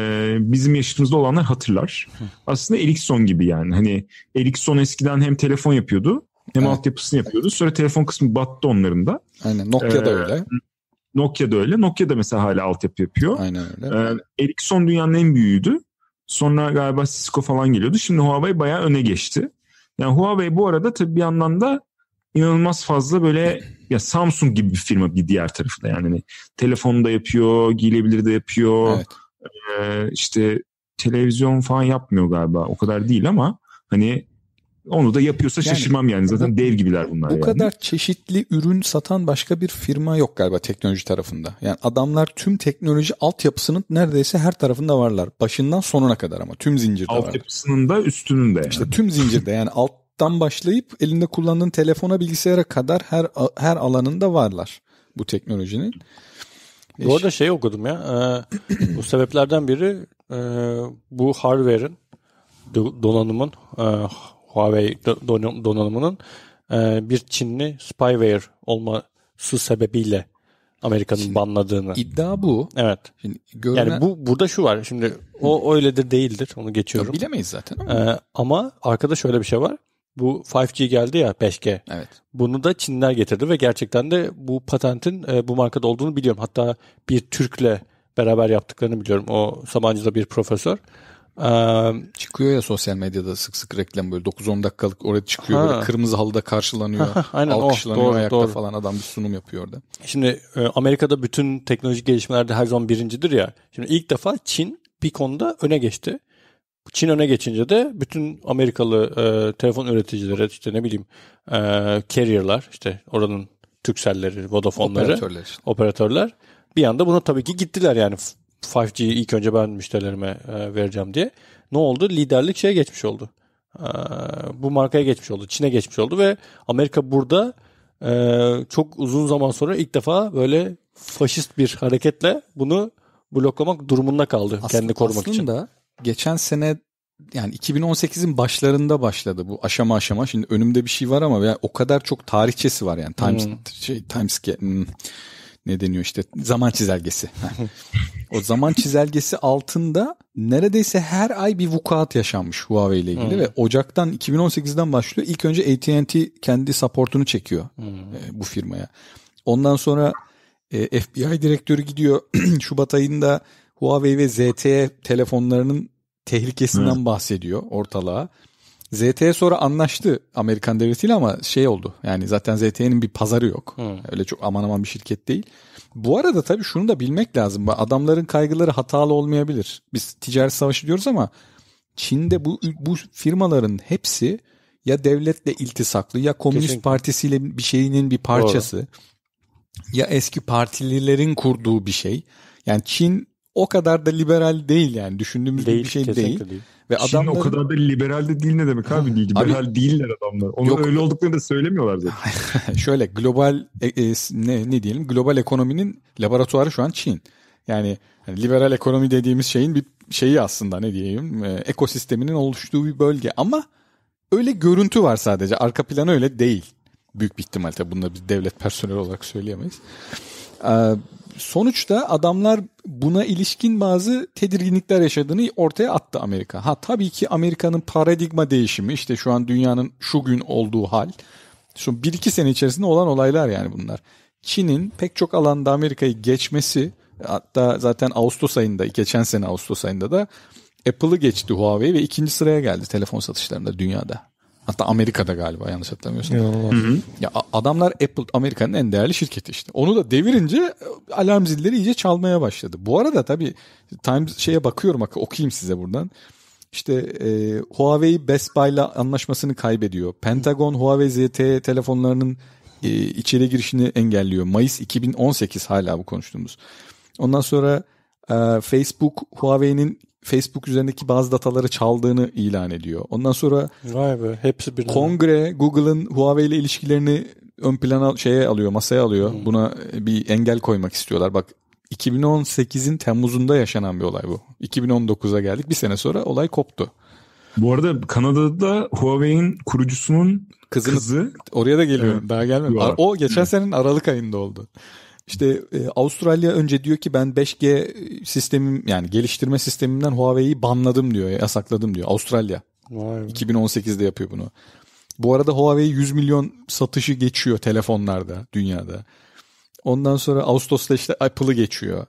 Bizim yaşımızda olanlar hatırlar. Aslında Ericsson gibi yani. Hani Ericsson eskiden hem telefon yapıyordu hem altyapısını yapıyordu. Sonra telefon kısmı battı onların da. Aynen. Nokia da öyle. Nokia da öyle. Nokia da mesela hala altyapı yapıyor. Aynen öyle. Ericsson dünyanın en büyüğüydü. Sonra galiba Cisco falan geliyordu. Şimdi Huawei bayağı öne geçti. Yani Huawei bu arada tabii bir yandan da inanılmaz fazla böyle ya Samsung gibi bir firma bir diğer tarafı da yani hani telefonu da yapıyor, giyilebilir de yapıyor. Evet. İşte televizyon falan yapmıyor galiba. O kadar değil ama hani onu da yapıyorsa şaşırmam yani. Zaten dev gibiler bunlar yani. Bu kadar çeşitli ürün satan başka bir firma yok galiba teknoloji tarafında. Yani adamlar tüm teknoloji altyapısının neredeyse her tarafında varlar. Başından sonuna kadar ama tüm zincirde varlar. Altyapısının da üstünün de yani. İşte tüm zincirde yani alttan başlayıp elinde kullandığın telefona, bilgisayara kadar her alanında varlar bu teknolojinin. Bu arada şey okudum ya. Bu sebeplerden biri bu hardware'in donanımın Huawei donanımının bir Çinli spyware olması sebebiyle Amerika'nın banladığını. İddia bu. Evet. Şimdi yani burada şu var. Şimdi o öyledir değildir. Onu geçiyorum. Bilemeyiz zaten. Ama arkada şöyle bir şey var. Bu 5G geldi ya, 5G. Evet. Bunu da Çinliler getirdi ve gerçekten de bu patentin bu markada olduğunu biliyorum. Hatta bir Türk'le beraber yaptıklarını biliyorum. O Sabancı'da bir profesör. Çıkıyor ya sosyal medyada sık sık reklam böyle 9-10 dakikalık oraya çıkıyor. Böyle kırmızı halıda karşılanıyor. Aynen, alkışlanıyor ayakta falan, adam bir sunum yapıyor orada. Şimdi Amerika'da bütün teknolojik gelişmelerde her zaman birincidir ya. Şimdi ilk defa Çin bir konuda öne geçti. Çin öne geçince de bütün Amerikalı telefon üreticileri, işte ne bileyim carrier'lar, işte oranın Turkcell'leri, Vodafone'ları, operatörler işte. bir anda buna tabii ki gittiler yani 5G'yi ilk önce ben müşterilerime vereceğim diye. Ne oldu? Liderlik şeye geçmiş oldu. Bu markaya geçmiş oldu. Çin'e geçmiş oldu ve Amerika burada çok uzun zaman sonra ilk defa böyle faşist bir hareketle bunu bloklamak durumunda kaldı. Kendini korumak için. Aslında geçen sene yani 2018'in başlarında başladı bu aşama. Şimdi önümde bir şey var ama yani o kadar çok tarihçesi var yani. Ne deniyor işte, zaman çizelgesi. O zaman çizelgesi altında neredeyse her ay bir vukuat yaşanmış Huawei ile ilgili ve Ocak'tan 2018'den başlıyor. İlk önce AT&T kendi supportunu çekiyor bu firmaya. Ondan sonra FBI direktörü gidiyor Şubat ayında Huawei ve ZTE telefonlarının tehlikesinden bahsediyor ortalığa. ZTE sonra anlaştı Amerikan devletiyle ama şey oldu. Yani zaten ZTE'nin bir pazarı yok. Öyle çok aman bir şirket değil. Bu arada tabii şunu da bilmek lazım. Adamların kaygıları hatalı olmayabilir. Biz ticaret savaşı diyoruz ama Çin'de bu firmaların hepsi ya devletle iltisaklı ya Komünist Kesinlikle. Partisiyle bir şeyinin bir parçası. Doğru. Ya eski partililerin kurduğu bir şey. Yani Çin o kadar da liberal değil yani. Düşündüğümüz gibi bir şey değil. Ve Çin adamların... o kadar da liberal de değil ne demek abi? Liberal değiller adamlar. Onun öyle olduklarını da söylemiyorlar zaten. Şöyle global ne diyelim? Global ekonominin laboratuvarı şu an Çin. Yani liberal ekonomi dediğimiz şeyin bir şeyi aslında ne diyeyim? Ekosisteminin oluştuğu bir bölge ama öyle görüntü var sadece. Arka planı öyle değil. Büyük bir ihtimal tabii bunu da biz devlet personeli olarak söyleyemeyiz. Sonuçta adamlar buna ilişkin bazı tedirginlikler yaşadığını ortaya attı Amerika. Tabii ki Amerika'nın paradigma değişimi işte şu an dünyanın şu gün olduğu hal. Şu 1-2 sene içerisinde olan olaylar yani bunlar. Çin'in pek çok alanda Amerika'yı geçmesi, hatta zaten Ağustos ayında, geçen sene Ağustos ayında da Apple'ı geçti Huawei ve 2. sıraya geldi telefon satışlarında dünyada. Hatta Amerika'da galiba yanlış hatırlamıyorsam. Ya adamlar Apple Amerika'nın en değerli şirketi işte. Onu da devirince alarm zilleri iyice çalmaya başladı. Bu arada tabii Times şeye bakıyorum okuyayım size buradan. İşte Huawei Best Buy'la anlaşmasını kaybediyor. Pentagon Huawei ZTE telefonlarının içeri girişini engelliyor. Mayıs 2018 hala bu konuştuğumuz. Ondan sonra Facebook Huawei'nin Facebook üzerindeki bazı dataları çaldığını ilan ediyor. Ondan sonra vay be, hepsi birden. Kongre Google'ın Huawei ile ilişkilerini ön plana masaya alıyor. Buna bir engel koymak istiyorlar. Bak 2018'in Temmuz'unda yaşanan bir olay bu. 2019'a geldik. Bir sene sonra olay koptu. Bu arada Kanada'da da Huawei'in kurucusunun kızı. Oraya da geliyorum. Evet. Daha gelmedi. O geçen senenin Aralık ayında oldu. İşte Avustralya önce diyor ki ben 5G sistemim yani geliştirme sistemimden Huawei'yi banladım diyor, yasakladım diyor Avustralya. 2018'de yapıyor bunu. Bu arada Huawei 100 milyon satışı geçiyor telefonlarda dünyada. Ondan sonra Ağustos'ta işte Apple'ı geçiyor.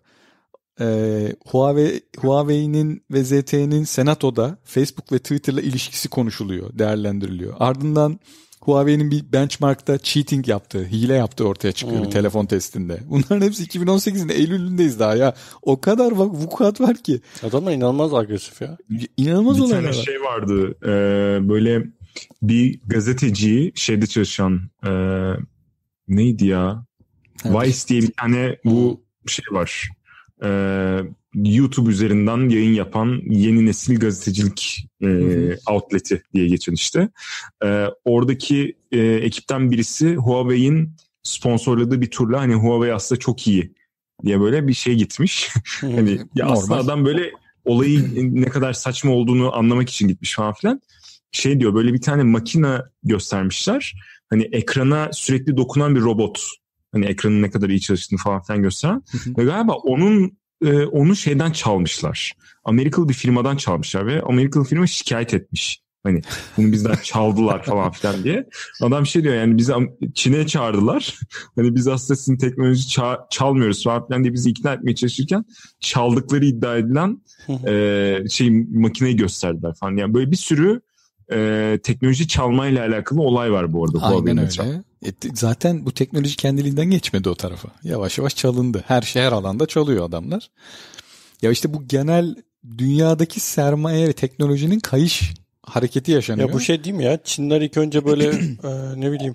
Huawei'nin ve ZTE'nin Senato'da Facebook ve Twitter'la ilişkisi konuşuluyor, değerlendiriliyor. Ardından Huawei'nin bir benchmark'ta cheating yaptığı, hile yaptığı ortaya çıkıyor bir telefon testinde. Bunların hepsi 2018'in Eylül'ündeyiz daha ya. O kadar vukuat var ki. Adamlar inanılmaz agresif ya. İnanılmaz olaylar var. Bir tane şey vardı. Böyle bir gazeteci şeyde çalışan neydi ya? Evet. Vice diye bir tane bu şey var. YouTube üzerinden yayın yapan yeni nesil gazetecilik outleti diye geçen işte. Oradaki ekipten birisi Huawei'in sponsorladığı bir turla hani Huawei aslında çok iyi diye böyle bir şey gitmiş. Hani ya aslında adam böyle olayı ne kadar saçma olduğunu anlamak için gitmiş falan filan. Şey diyor böyle bir tane makine göstermişler. Hani ekrana sürekli dokunan bir robot. Hani ekranın ne kadar iyi çalıştığını falan filan gösteren. Ve galiba onu şeyden çalmışlar. Amerikalı bir firmadan çalmışlar ve Amerikalı firma şikayet etmiş. Hani bunu bizden çaldılar falan filan diye. Adam şey diyor yani bizi Çin'e çağırdılar. Hani biz aslında sizin teknoloji çalmıyoruz falan filan diye bizi ikna etmeye çalışırken çaldıkları iddia edilen makineyi gösterdiler falan. Yani böyle bir sürü teknoloji çalmayla alakalı olay var bu arada. Aynen öyle. Zaten bu teknoloji kendiliğinden geçmedi o tarafa. Yavaş yavaş çalındı. Her alanda çalıyor adamlar. Ya işte bu genel dünyadaki sermaye ve teknolojinin kayış hareketi yaşanıyor. Ya bu şey değil mi ya? Çinler ilk önce böyle ne bileyim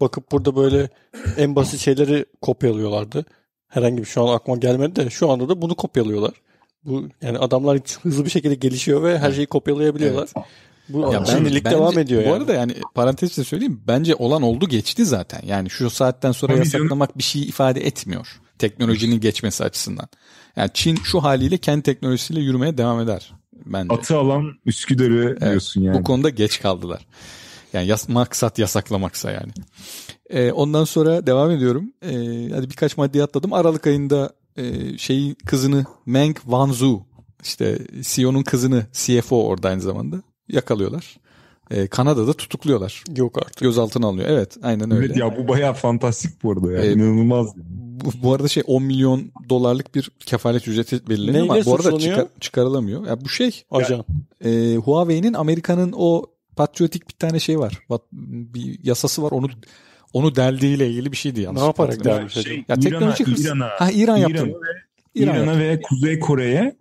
bakıp burada böyle en basit şeyleri kopyalıyorlardı. Herhangi bir şu an aklıma gelmedi de şu anda da bunu kopyalıyorlar. Bu yani adamlar hızlı bir şekilde gelişiyor ve her şeyi kopyalayabiliyorlar. Evet. Bu Çinlilik devam ediyor Bu arada yani parantezle söyleyeyim, bence olan oldu geçti zaten. Yani şu saatten sonra yasaklamak bir şey ifade etmiyor. Teknolojinin geçmesi açısından. Yani Çin şu haliyle kendi teknolojisiyle yürümeye devam eder bence. Atı alan Üsküdar'ı diyorsun yani. Bu konuda geç kaldılar. Yani maksat yasaklamaksa yani. Ondan sonra devam ediyorum. Hadi birkaç madde atladım. Aralık ayında kızını Meng Wanzhou, işte CEO'nun kızını, CFO orada aynı zamanda yakalıyorlar. Kanada'da tutukluyorlar. Yok artık. Gözaltına alınıyor. Evet, aynen öyle. Evet ya, bu bayağı fantastik bu arada ya. İnanılmaz. Bu arada 10 milyon dolarlık bir kefalet ücreti belirleniyor ama bu arada çıkarılamıyor. Ya bu ajan. Huawei'nin Amerika'nın o patriotik bir tane var. Bir yasası var. Onu deldiğiyle ilgili bir şeydi yalnız. Ne yaparak delmiş? Ya teknolojik İran yaptı. İran'a ve Kuzey Kore'ye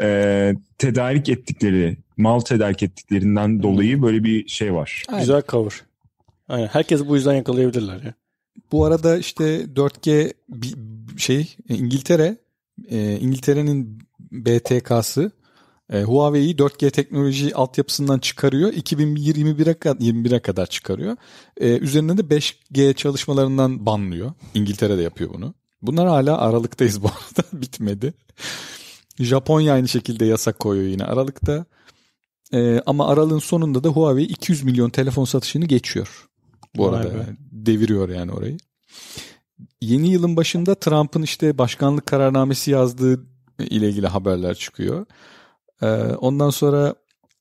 mal tedarik ettiklerinden dolayı böyle bir var. Aynen. Güzel cover. Aynen. Herkes bu yüzden yakalayabilirler ya. Bu arada 4G İngiltere'nin BTK'sı Huawei'yi 4G teknoloji altyapısından çıkarıyor. 2021'e kadar çıkarıyor. Üzerinde de 5G çalışmalarından banlıyor. İngiltere de yapıyor bunu. Bunlar hala Aralık'tayız bu arada. Bitmedi. Japonya aynı şekilde yasak koyuyor yine Aralık'ta. Ama Aralık'ın sonunda da Huawei 200 milyon telefon satışını geçiyor. Bu arada deviriyor yani orayı. Yeni yılın başında Trump'ın başkanlık kararnamesi yazdığı ile ilgili haberler çıkıyor. Ondan sonra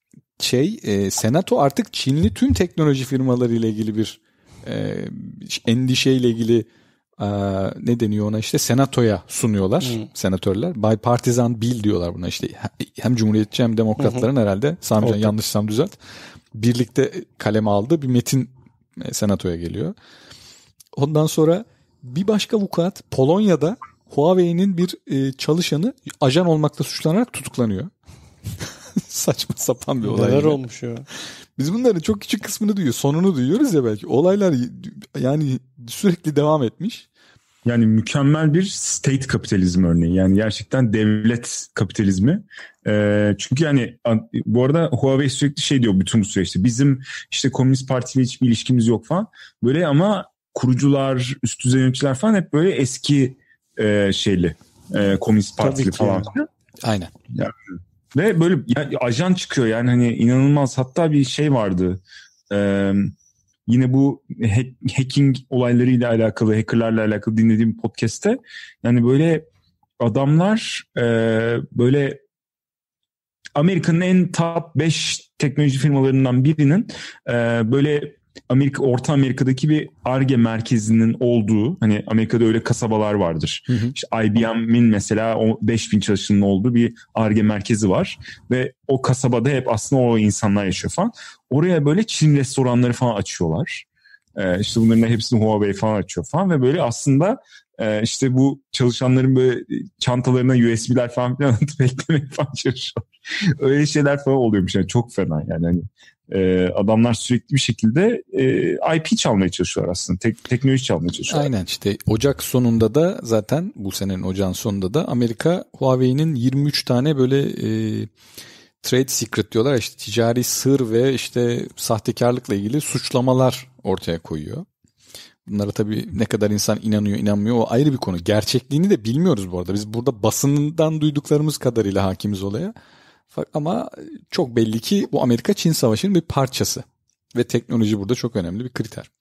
Senato artık Çinli tüm teknoloji firmaları ile ilgili bir endişeyle ilgili ne deniyor ona, Senato'ya sunuyorlar senatörler. Bipartisan bill diyorlar buna, hem Cumhuriyetçi hem Demokratların herhalde. Samican yanlışsam düzelt. Birlikte kaleme aldı bir metin Senato'ya geliyor. Ondan sonra bir başka vukuat, Polonya'da Huawei'nin bir çalışanı ajan olmakla suçlanarak tutuklanıyor. Saçma sapan bir olay. Neler olmuş ya. Biz bunların çok küçük kısmını duyuyoruz. Sonunu duyuyoruz ya belki. Olaylar yani sürekli devam etmiş. Yani mükemmel bir state kapitalizmi örneği. Yani gerçekten devlet kapitalizmi. Çünkü yani bu arada Huawei sürekli diyor bütün bu süreçte. Bizim Komünist Parti ile hiçbir ilişkimiz yok falan. Böyle ama kurucular, üst düzey yöneticiler falan hep böyle eski Komünist Partili falan. Aynen. Yani, ve böyle ajan çıkıyor yani hani inanılmaz. Hatta bir vardı. Yine bu hacking olaylarıyla alakalı, hackerlarla alakalı dinlediğim podcast'te yani böyle adamlar böyle Amerika'nın en top 5 teknoloji firmalarından birinin böyle Orta Amerika'daki bir Ar-Ge merkezinin olduğu, hani Amerika'da öyle kasabalar vardır. Hı hı. IBM'in mesela 5000 çalışanının olduğu bir Ar-Ge merkezi var ve o kasabada hep aslında o insanlar yaşıyor falan. Oraya böyle Çin restoranları falan açıyorlar. Bunların hepsini Huawei falan açıyor falan ve böyle aslında bu çalışanların böyle çantalarına USB'ler falan filan beklemeye falan çalışıyor. Öyle şeyler falan oluyormuş yani, çok fena yani hani. Adamlar sürekli bir şekilde IP çalmaya çalışıyorlar aslında. Teknoloji çalmaya çalışıyorlar. Aynen Ocak sonunda da zaten bu senenin ocağın sonunda da Amerika Huawei'nin 23 tane böyle trade secret diyorlar ticari sır ve sahtekarlıkla ilgili suçlamalar ortaya koyuyor. Bunlara tabii ne kadar insan inanıyor inanmıyor o ayrı bir konu. Gerçekliğini de bilmiyoruz bu arada. Biz burada basından duyduklarımız kadarıyla hakimiz olaya. Ama çok belli ki bu Amerika-Çin savaşının bir parçası. Ve teknoloji burada çok önemli bir kriter.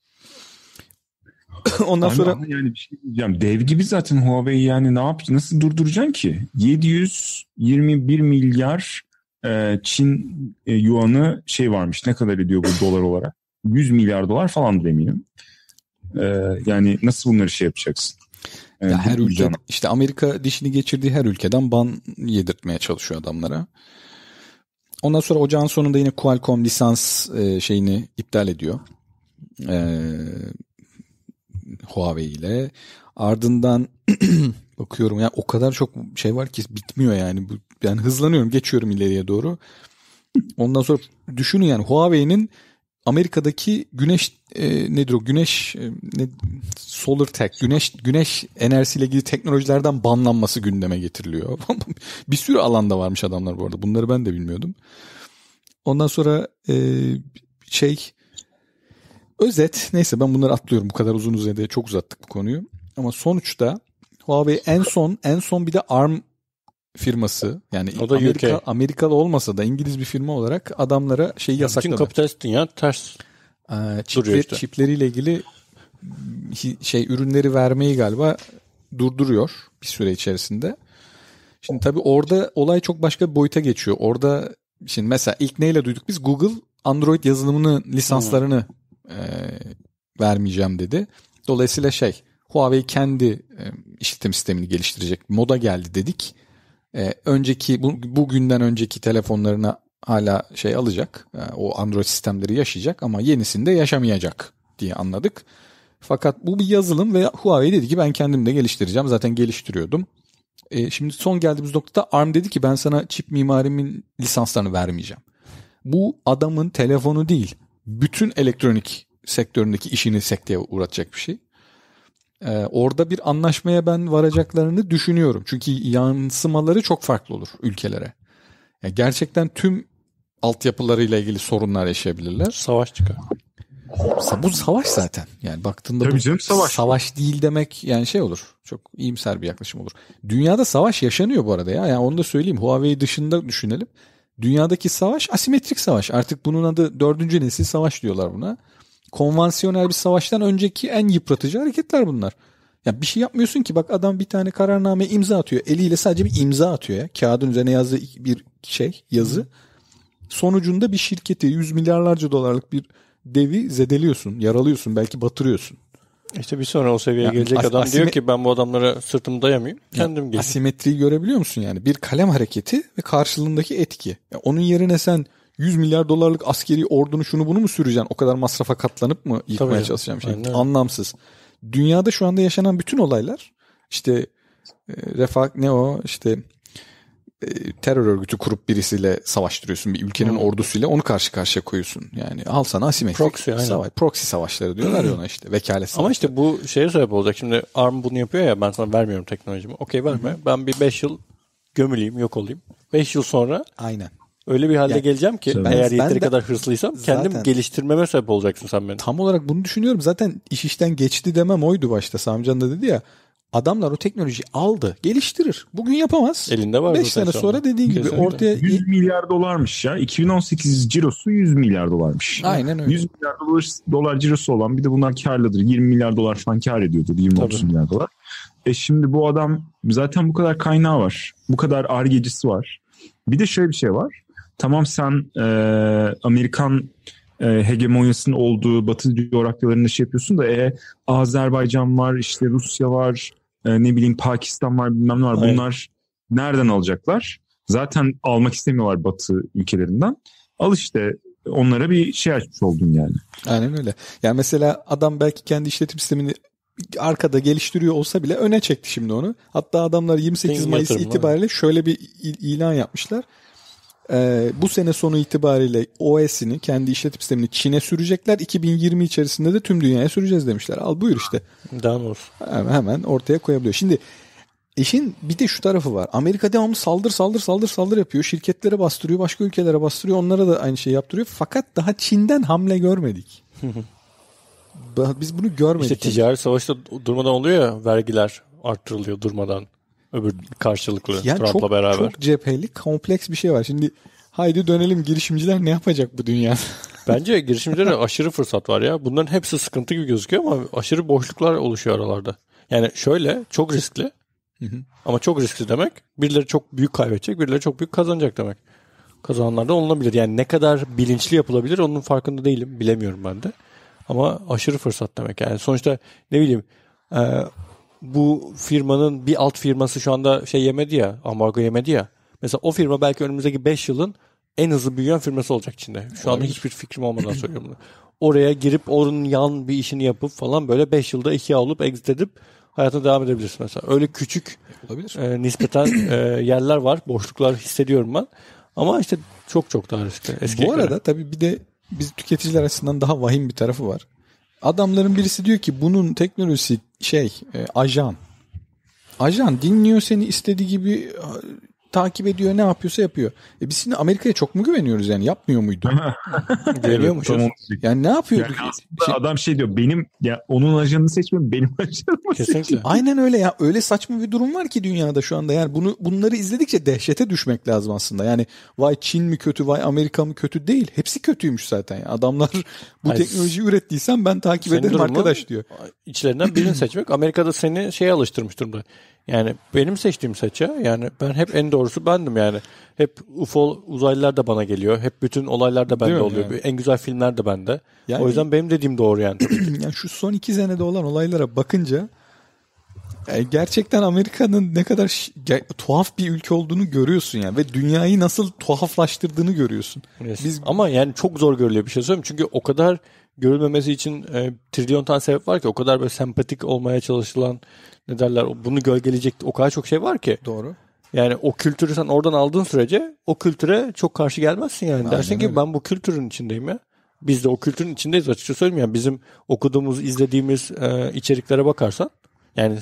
Ondan sonra yani bir şey diyeceğim. Dev gibi zaten Huawei, yani nasıl durduracaksın ki? 721 milyar Çin yuanı varmış. Ne kadar ediyor bu dolar olarak? 100 milyar dolar falandır eminim. Yani nasıl bunları yapacaksın? Her ülke Amerika dişini geçirdiği her ülkeden ban yedirtmeye çalışıyor adamlara. Ondan sonra ocağın sonunda yine Qualcomm lisans şeyini iptal ediyor. Huawei ile. Ardından bakıyorum ya o kadar çok var ki bitmiyor yani. Yani hızlanıyorum, geçiyorum ileriye doğru. Ondan sonra düşünün yani Huawei'nin Amerika'daki nedir o? Solar tech, güneş enerjisiyle ilgili teknolojilerden banlanması gündeme getiriliyor. Bir sürü alanda varmış adamlar bu arada. Bunları ben de bilmiyordum. Ondan sonra özet, neyse ben bunları atlıyorum. Bu kadar uzun uzadıya çok uzattık bu konuyu. Ama sonuçta Huawei en son bir de ARM firması, yani Amerikalı olmasa da İngiliz bir firma olarak adamlara yasakladı. Bütün kapitalist dünya ters duruyor işte. Çipleriyle ilgili ürünleri vermeyi galiba durduruyor bir süre içerisinde. Şimdi tabii orada olay çok başka bir boyuta geçiyor. Orada şimdi mesela ilk neyle duyduk biz? Google Android yazılımını, lisanslarını vermeyeceğim dedi. Dolayısıyla Huawei kendi işletim sistemini geliştirecek. Moda geldi dedik. Önceki bugünden önceki telefonlarına hala alacak. O Android sistemleri yaşayacak ama yenisinde yaşamayacak diye anladık. Fakat bu bir yazılım ve Huawei dedi ki ben kendim de geliştireceğim. Zaten geliştiriyordum. Şimdi son geldiğimiz noktada ARM dedi ki ben sana çip mimarimin lisanslarını vermeyeceğim. Bu adamın telefonu değil, bütün elektronik sektöründeki işini sekteye uğratacak bir şey. Orada bir anlaşmaya ben varacaklarını düşünüyorum. Çünkü yansımaları çok farklı olur ülkelere. Yani gerçekten tüm altyapılarıyla ilgili sorunlar yaşayabilirler. Savaş çıkar. Bu savaş zaten. Yani baktığında tabii canım, savaş değil demek yani olur. Çok iyimser bir yaklaşım olur. Dünyada savaş yaşanıyor bu arada ya. Yani onu da söyleyeyim. Huawei dışında düşünelim. Dünyadaki savaş asimetrik savaş. Artık bunun adı 4. nesil savaş diyorlar buna. Konvansiyonel bir savaştan önceki en yıpratıcı hareketler bunlar. Ya bir şey yapmıyorsun ki, bak adam bir tane kararname imza atıyor. Eliyle sadece bir imza atıyor ya. Kağıdın üzerine yazdığı bir yazı. Sonucunda bir şirketi 100 milyarlarca dolarlık bir devi zedeliyorsun, yaralıyorsun, belki batırıyorsun. İşte bir sonra o seviyeye gelecek adam diyor ki ben bu adamlara sırtımı dayamayayım. Kendim geleyim. Asimetriyi görebiliyor musun yani? Bir kalem hareketi ve karşılığındaki etki. Onun yerine sen 100 milyar dolarlık askeri ordunu şunu bunu mu süreceksin? O kadar masrafa katlanıp mı yıkmaya çalışacağım şey? Anlamsız. Dünyada şu anda yaşanan bütün olaylar terör örgütü kurup birisiyle savaştırıyorsun. Bir ülkenin ordusuyla onu karşı karşıya koyuyorsun. Yani al sana asimetrik savaş. Proxy savaşları diyorlar ya ona vekalet savaşları. Ama işte bu şeye sebep olacak. Şimdi ARM bunu yapıyor ya, ben sana vermiyorum teknolojimi. Okey verme. Ben bir 5 yıl gömüleyim, yok olayım. 5 yıl sonra aynen. Öyle bir halde geleceğim ki eğer yeteri kadar hırslıysam kendim geliştirmeme sebep olacaksın sen benim. Tam olarak bunu düşünüyorum. Zaten iş işten geçti demem oydu başta. Samcan da dedi ya. Adamlar o teknolojiyi aldı, geliştirir. Bugün yapamaz. Elinde var. 5 sene sonra dediğin gibi ortaya 100 milyar dolarmış ya. 2018 cirosu 100 milyar dolarmış. Aynen öyle. 100 milyar dolar cirosu olan, bir de bunlar karlıdır. 20 milyar dolar falan kar ediyordur. 20-30 milyar dolar. Şimdi bu adam zaten bu kadar kaynağı var. Bu kadar Ar-Ge'cisi var. Bir de şöyle bir şey var. Tamam sen Amerikan hegemonyasının olduğu Batı coğrafyalarında yapıyorsun da Azerbaycan var, Rusya var, Pakistan var, bilmem ne var. Bunlar nereden alacaklar? Zaten almak istemiyorlar Batı ülkelerinden. Al onlara bir açmış oldun yani. Aynen öyle. Yani mesela adam belki kendi işletim sistemini arkada geliştiriyor olsa bile öne çekti şimdi onu. Hatta adamlar 28 Mayıs itibariyle şöyle bir ilan yapmışlar. Bu sene sonu itibariyle OS'ini, kendi işletim sistemini Çin'e sürecekler. 2020 içerisinde de tüm dünyaya süreceğiz demişler. Al buyur işte. Daha ne olsun. Hemen ortaya koyabiliyor. Şimdi işin bir de şu tarafı var. Amerika devamlı saldır yapıyor. Şirketlere bastırıyor, başka ülkelere bastırıyor. Onlara da aynı şeyi yaptırıyor. Fakat daha Çin'den hamle görmedik. Biz bunu görmedik. İşte ticari savaşta durmadan oluyor ya, vergiler arttırılıyor durmadan. Öbür karşılıklı yani Trump'la beraber. Çok cepheli, kompleks bir şey var. Şimdi haydi dönelim, girişimciler ne yapacak bu dünyada? Bence girişimcilere aşırı fırsat var ya. Bunların hepsi sıkıntı gibi gözüküyor ama aşırı boşluklar oluşuyor aralarda. Yani şöyle çok riskli. Ama çok riskli demek birileri çok büyük kaybedecek, birileri çok büyük kazanacak demek. Kazananlar da olunabilir. Yani ne kadar bilinçli yapılabilir onun farkında değilim. Bilemiyorum ben de. Ama aşırı fırsat demek. Yani sonuçta bu firmanın bir alt firması şu anda yemedi ya, ambargo yemedi ya. Mesela o firma belki önümüzdeki 5 yılın en hızlı büyüyen firması olacak Çin'de. Şu anda hiçbir fikrim olmadan söylüyorum bunu. Oraya girip onun yan bir işini yapıp falan böyle 5 yılda 2A olup exit edip hayatına devam edebilirsin mesela. Öyle küçük nispeten yerler var. Boşluklar hissediyorum ben. Ama çok daha riskli. Bu arada tabii bir de biz tüketiciler açısından daha vahim bir tarafı var. Adamların birisi diyor ki bunun teknolojisi ajan. Ajan dinliyor seni, istediği gibi takip ediyor, ne yapıyorsa yapıyor. Biz şimdi Amerika'ya çok mu güveniyoruz yani? Yapmıyor muydu? Güveniyormuşuz. Yani ne yapıyorduk? Yani aslında adam diyor, benim ya onun ajanını seçmiyorum, benim ajanımı Kesinlikle. seçiyor. Aynen öyle ya. Öyle saçma bir durum var ki dünyada şu anda. Yani bunları izledikçe dehşete düşmek lazım aslında. Yani vay Çin mi kötü, vay Amerika mı kötü değil. Hepsi kötüymüş zaten. Yani adamlar bu teknolojiyi ürettiysen ben takip ederim arkadaş diyor. İçlerinden birini seçmek. Amerika'da seni alıştırmış durumda. Yani benim seçtiğim seç ya. Yani ben hep en doğrusu bendim yani. Hep UFO uzaylılar da bana geliyor. Hep bütün olaylar da bende oluyor. Yani. En güzel filmler de bende. Yani, o yüzden benim dediğim doğru yani. Yani şu son 2 senede olan olaylara bakınca gerçekten Amerika'nın ne kadar tuhaf bir ülke olduğunu görüyorsun yani. Ve dünyayı nasıl tuhaflaştırdığını görüyorsun. Yes. Ama yani çok zor görülüyor bir şey söyleyeyim. Çünkü o kadar görülmemesi için trilyon tane sebep var ki, o kadar böyle sempatik olmaya çalışılan, ne derler, bunu gölgeleyecek o kadar çok şey var ki. Doğru. Yani o kültürü sen oradan aldığın sürece o kültüre çok karşı gelmezsin yani. Aynen dersin ki öyle. Ben bu kültürün içindeyim ya. Biz de o kültürün içindeyiz açıkça söyleyeyim. Yani bizim okuduğumuz, izlediğimiz içeriklere bakarsan yani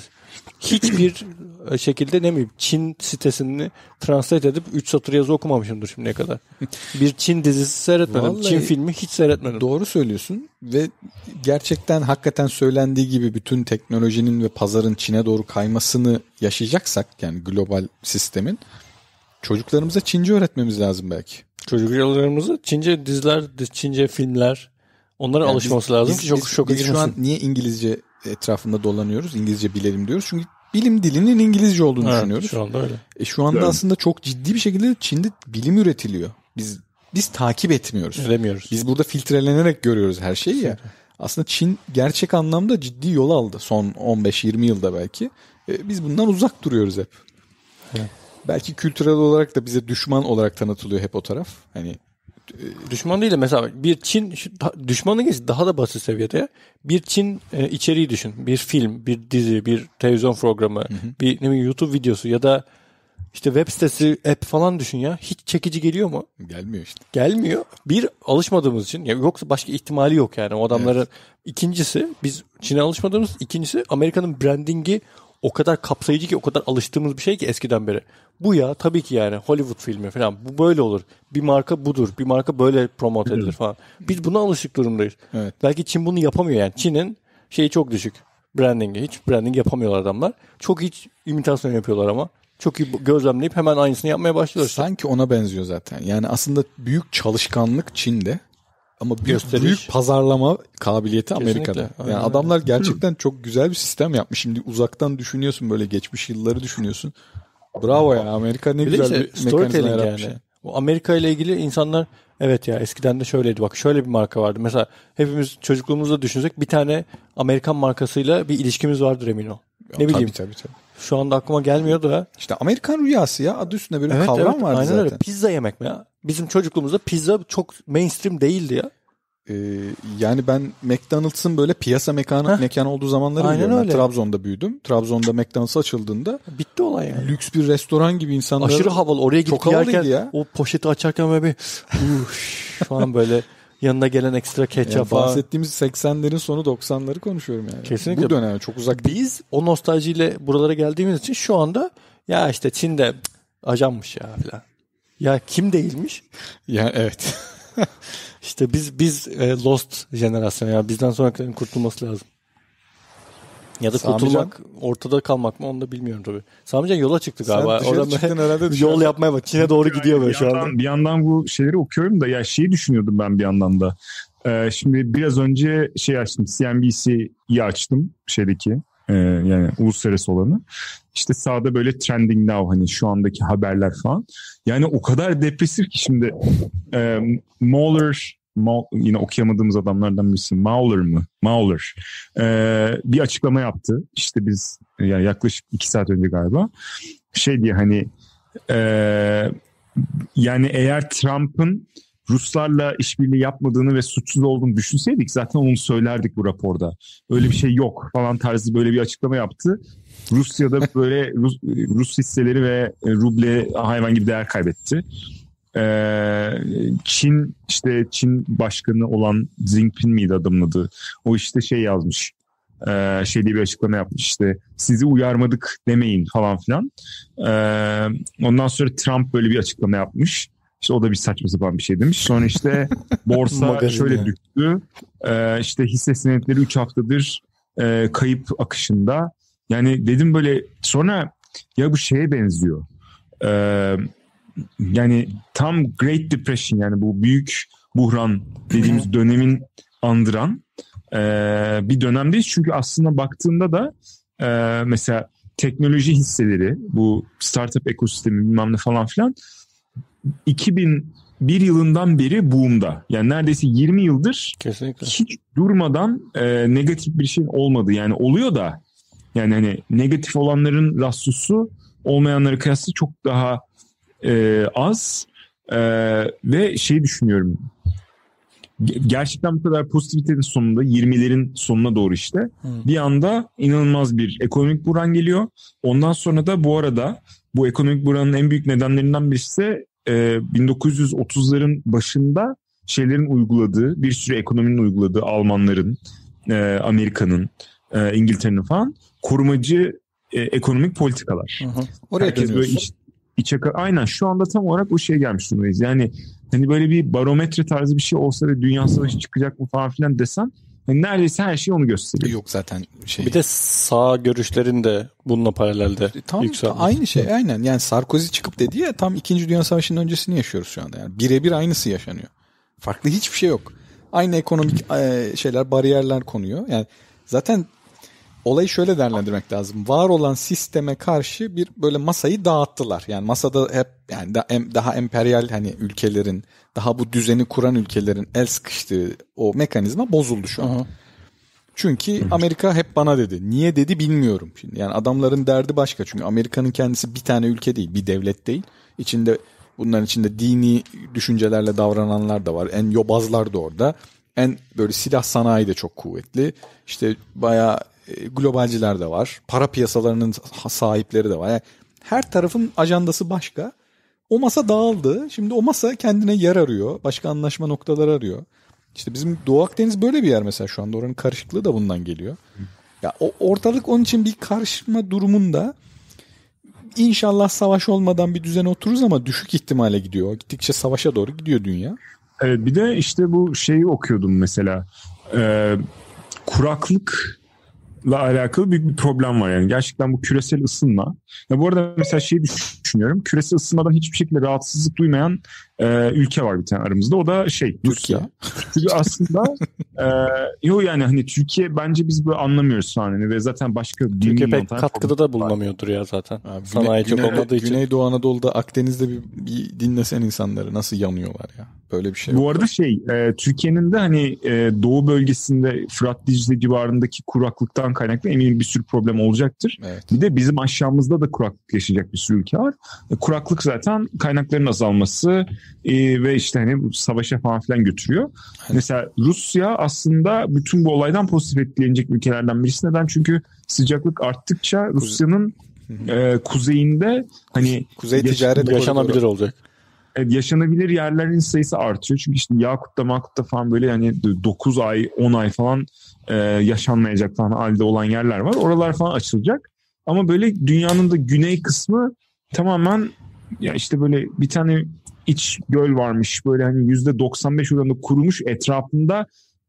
hiçbir şekilde ne bileyim Çin sitesini translate edip 3 satır yazı okumamışımdır şimdiye kadar. Bir Çin dizisi seyretmedim. Vallahi, Çin filmi hiç seyretmedim. Doğru söylüyorsun ve gerçekten hakikaten söylendiği gibi bütün teknolojinin ve pazarın Çin'e doğru kaymasını yaşayacaksak, yani global sistemin, çocuklarımıza Çince öğretmemiz lazım belki. Çocuklarımıza Çince diziler, Çince filmler, onlara yani alışması lazım ki çok şoka girmesin. Biz şu an niye İngilizce etrafında dolanıyoruz? İngilizce bilelim diyoruz. Çünkü bilim dilinin İngilizce olduğunu düşünüyoruz. Şu anda öyle. Şu anda aslında çok ciddi bir şekilde Çin'de bilim üretiliyor. Biz takip etmiyoruz. Edemiyoruz. Biz burada filtrelenerek görüyoruz her şeyi ya. Aslında Çin gerçek anlamda ciddi yol aldı son 15-20 yılda belki. Biz bundan uzak duruyoruz hep. Evet. Belki kültürel olarak da bize düşman olarak tanıtılıyor hep o taraf. Hani düşman değil de mesela bir Çin düşmanı geç daha da basit seviyede. Bir Çin içeriği düşün. Bir film, bir dizi, bir televizyon programı, bir ne bileyim YouTube videosu ya da işte web sitesi, app falan düşün ya. Hiç çekici geliyor mu? Gelmiyor işte. Gelmiyor. Bir, alışmadığımız için. Yani yoksa başka ihtimali yok yani o adamların. Evet. İkincisi, biz Çin'e alışmadığımız. İkincisi, Amerika'nın brandingi o kadar kapsayıcı ki, o kadar alıştığımız bir şey ki eskiden beri. Bu ya tabii ki yani Hollywood filmi falan. Bu böyle olur. Bir marka budur. Bir marka böyle promote edilir falan. Biz buna alışık durumdayız. Evet. Belki Çin bunu yapamıyor yani. Çin'in şeyi çok düşük. Brandingi. Hiç branding yapamıyorlar adamlar. Çok hiç imitasyon yapıyorlar ama. Çok iyi gözlemleyip hemen aynısını yapmaya başlıyorlar. Sanki ona benziyor zaten. Yani aslında büyük çalışkanlık Çin'de. Ama büyük pazarlama kabiliyeti Amerika'da. Yani adamlar gerçekten çok güzel bir sistem yapmış. Şimdi uzaktan düşünüyorsun, böyle geçmiş yılları düşünüyorsun. Bravo ya, Amerika ne güzel bir mekanizma yaratmış. Yani. O Amerika ile ilgili insanlar evet ya eskiden de şöyleydi, bak şöyle bir marka vardı. Mesela hepimiz çocukluğumuzda düşünsek bir tane Amerikan markasıyla bir ilişkimiz vardır emin ol. Ne bileyim. Tabii. Şu anda aklıma gelmiyor da. İşte Amerikan rüyası ya, adı üstünde böyle bir kavram vardı aynen zaten. Öyle. Pizza yemek mi ya? Bizim çocukluğumuzda pizza çok mainstream değildi ya. Yani ben McDonald's'ın böyle piyasa mekanı olduğu zamanları biliyorum. Ben Trabzon'da büyüdüm. Trabzon'da McDonald's açıldığında bitti olay yani. Lüks bir restoran gibi insanlar. Aşırı havalı. Oraya gidip yerken ya. O poşeti açarken böyle bir falan böyle yanına gelen ekstra ketçap yani falan. Bahsettiğimiz 80'lerin sonu 90'ları konuşuyorum yani. Kesinlikle. Bu dönem çok uzak. Biz o nostaljiyle buralara geldiğimiz için şu anda ya işte Çin'de ajanmış ya falan. Ya kim değilmiş? Ya evet. İşte biz Lost jenerasyon ya, bizden sonrakilerin kurtulması lazım. Ya da kurtulmak, ortada kalmak mı onu da bilmiyorum tabii. Samican yola çıktı galiba. Sen dışarı çıktın herhalde. Yol yapmaya bak. Çin'e doğru gidiyor böyle şu anda. Bir yandan bu şeyleri okuyorum da ya şeyi düşünüyordum ben bir yandan da. Şimdi biraz önce açtım. CNBC'yi açtım şeydeki. Yani uluslararası olanı. İşte sağda böyle trending now, hani şu andaki haberler falan. Yani o kadar depresif ki şimdi yine okuyamadığımız adamlardan birisi. Mauler bir açıklama yaptı. İşte biz yani yaklaşık 2 saat önce galiba. Şey diye hani yani eğer Trump'ın Ruslarla işbirliği yapmadığını ve suçsuz olduğunu düşünseydik zaten onu söylerdik bu raporda. Öyle bir şey yok falan tarzı böyle bir açıklama yaptı. Rusya'da böyle Rus hisseleri ve ruble hayvan gibi değer kaybetti. Çin başkanı olan Xi Jinping miydi adamın adı? O işte şey yazmış. Şey diye bir açıklama yapmış, işte sizi uyarmadık demeyin falan filan. Ondan sonra Trump böyle bir açıklama yapmış. İşte o da bir saçma sapan bir şey demiş. Sonra işte borsa şöyle düştü. İşte hisse senetleri 3 haftadır kayıp akışında. Yani dedim böyle, sonra ya bu şeye benziyor. Yani tam Great Depression, yani bu büyük buhran dediğimiz dönemin andıran bir dönemdeyiz. Çünkü aslında baktığında da mesela teknoloji hisseleri, bu startup ekosistemi bilmem ne falan filan 2001 yılından beri boom'da. Yani neredeyse 20 yıldır kesinlikle hiç durmadan negatif bir şey olmadı. Yani oluyor da, yani hani negatif olanların rasyosu olmayanlara kıyasla çok daha az. Ve şey düşünüyorum, gerçekten bu kadar pozitivitenin sonunda, 20'lerin sonuna doğru işte bir anda inanılmaz bir ekonomik buhran geliyor. Ondan sonra da bu arada bu ekonomik buhranın en büyük nedenlerinden birisi 1930'ların başında şeylerin uyguladığı, bir sürü ekonominin uyguladığı, Almanların, Amerika'nın, İngiltere'nin falan korumacı ekonomik politikalar. Oraya dönüyorsun. Aynen, şu anda tam olarak o şeye gelmiş durumdayız. Yani hani böyle bir barometre tarzı bir şey olsa ve dünya savaşı çıkacak mı falan filan desen, yani neredeyse her şey onu gösteriyor. Yok zaten şey. Bir de sağ görüşlerin de bununla paralelde tam yükselmesi. Aynı şey aynen. Yani Sarkozy çıkıp dedi ya, tam 2. Dünya Savaşı'nın öncesini yaşıyoruz şu anda. Yani birebir aynısı yaşanıyor. Farklı hiçbir şey yok. Aynı ekonomik şeyler, bariyerler konuyor. Yani zaten olayı şöyle değerlendirmek lazım. Var olan sisteme karşı bir böyle masayı dağıttılar. Yani masada hep yani daha emperyal hani ülkelerin, daha bu düzeni kuran ülkelerin el sıkıştığı o mekanizma bozuldu şu an. Çünkü Amerika hep bana dedi. Niye dedi bilmiyorum. Şimdi yani adamların derdi başka. Çünkü Amerika'nın kendisi bir tane ülke değil, bir devlet değil. Bunların içinde dini düşüncelerle davrananlar da var. En yobazlar da orada. En böyle silah sanayi de çok kuvvetli. İşte bayağı globalciler de var. Para piyasalarının sahipleri de var. Yani her tarafın ajandası başka. O masa dağıldı. Şimdi o masa kendine yer arıyor. Başka anlaşma noktaları arıyor. İşte bizim Doğu Akdeniz böyle bir yer mesela şu anda. Oranın karışıklığı da bundan geliyor. Ya o ortalık onun için bir karışma durumunda, İnşallah savaş olmadan bir düzene otururuz ama düşük ihtimale gidiyor. Gittikçe savaşa doğru gidiyor dünya. Evet, bir de işte bu şeyi okuyordum mesela. Kuraklıkla alakalı büyük bir problem var yani. Gerçekten bu küresel ısınma. Ya bu arada mesela şeyi düşünüyorum. Küresel ısınmadan hiçbir şekilde rahatsızlık duymayan ülke var bir tane aramızda. O da Türkiye. Çünkü aslında yani hani Türkiye, bence biz böyle anlamıyoruz yani ve zaten başka Türkiye pek katkıda da bulunamıyordur ya zaten. Abi, sanayi çok olmadığı için. Güneydoğu Anadolu'da, Akdeniz'de bir dinlesen insanları nasıl yanıyorlar ya. Böyle bir şey yok. Bu arada Türkiye'nin de hani doğu bölgesinde Fırat Dicle civarındaki kuraklıktan kaynaklı eminim bir sürü problem olacaktır. Evet. Bir de bizim aşağımızda da kuraklık yaşayacak bir sürü ülke var. Kuraklık zaten kaynakların azalması ve işte hani bu savaşa falan filan götürüyor. Evet. Mesela Rusya aslında bütün bu olaydan pozitif etkilenecek ülkelerden birisi. Neden? Çünkü sıcaklık arttıkça Rusya'nın kuzeyinde hani kuzey ticaret yaşanabilir olacak. Yaşanabilir yerlerin sayısı artıyor. Çünkü işte Yakut'ta falan böyle yani 9 ay 10 ay falan yaşanmayacak falan halde olan yerler var. Oralar falan açılacak. Ama böyle dünyanın da güney kısmı tamamen ya işte böyle bir tane iç göl varmış. Böyle hani %95 oranında kurumuş, etrafında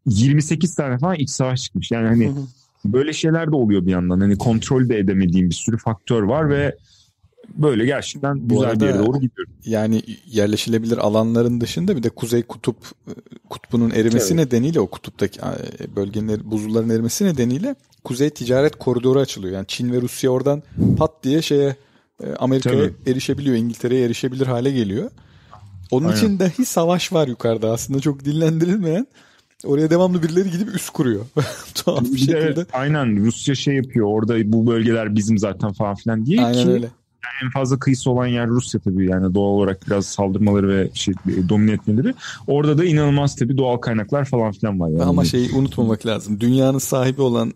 28 tane falan iç savaş çıkmış. Yani hani böyle şeyler de oluyor bir yandan. Hani kontrol de edemediğim bir sürü faktör var ve böyle gerçekten güzel bir yere doğru gidiyor. Yani yerleşilebilir alanların dışında bir de Kuzey Kutbu'nun erimesi nedeniyle, o kutuptaki bölgenin, buzulların erimesi nedeniyle Kuzey Ticaret Koridoru açılıyor. Yani Çin ve Rusya oradan pat diye Amerika'ya erişebiliyor, İngiltere'ye erişebilir hale geliyor. Onun için dahi savaş var yukarıda aslında, çok dillendirilmeyen. Oraya devamlı birileri gidip üs kuruyor. Tuhaf bir şekilde. Evet, aynen Rusya yapıyor orada, bu bölgeler bizim zaten falan filan diye. Aynen öyle. Yani en fazla kıyısı olan yer Rusya tabii, yani doğal olarak biraz saldırmaları ve domine etmeleri. Orada da inanılmaz tabii doğal kaynaklar falan filan var. Yani. Ama unutmamak lazım. Dünyanın sahibi olan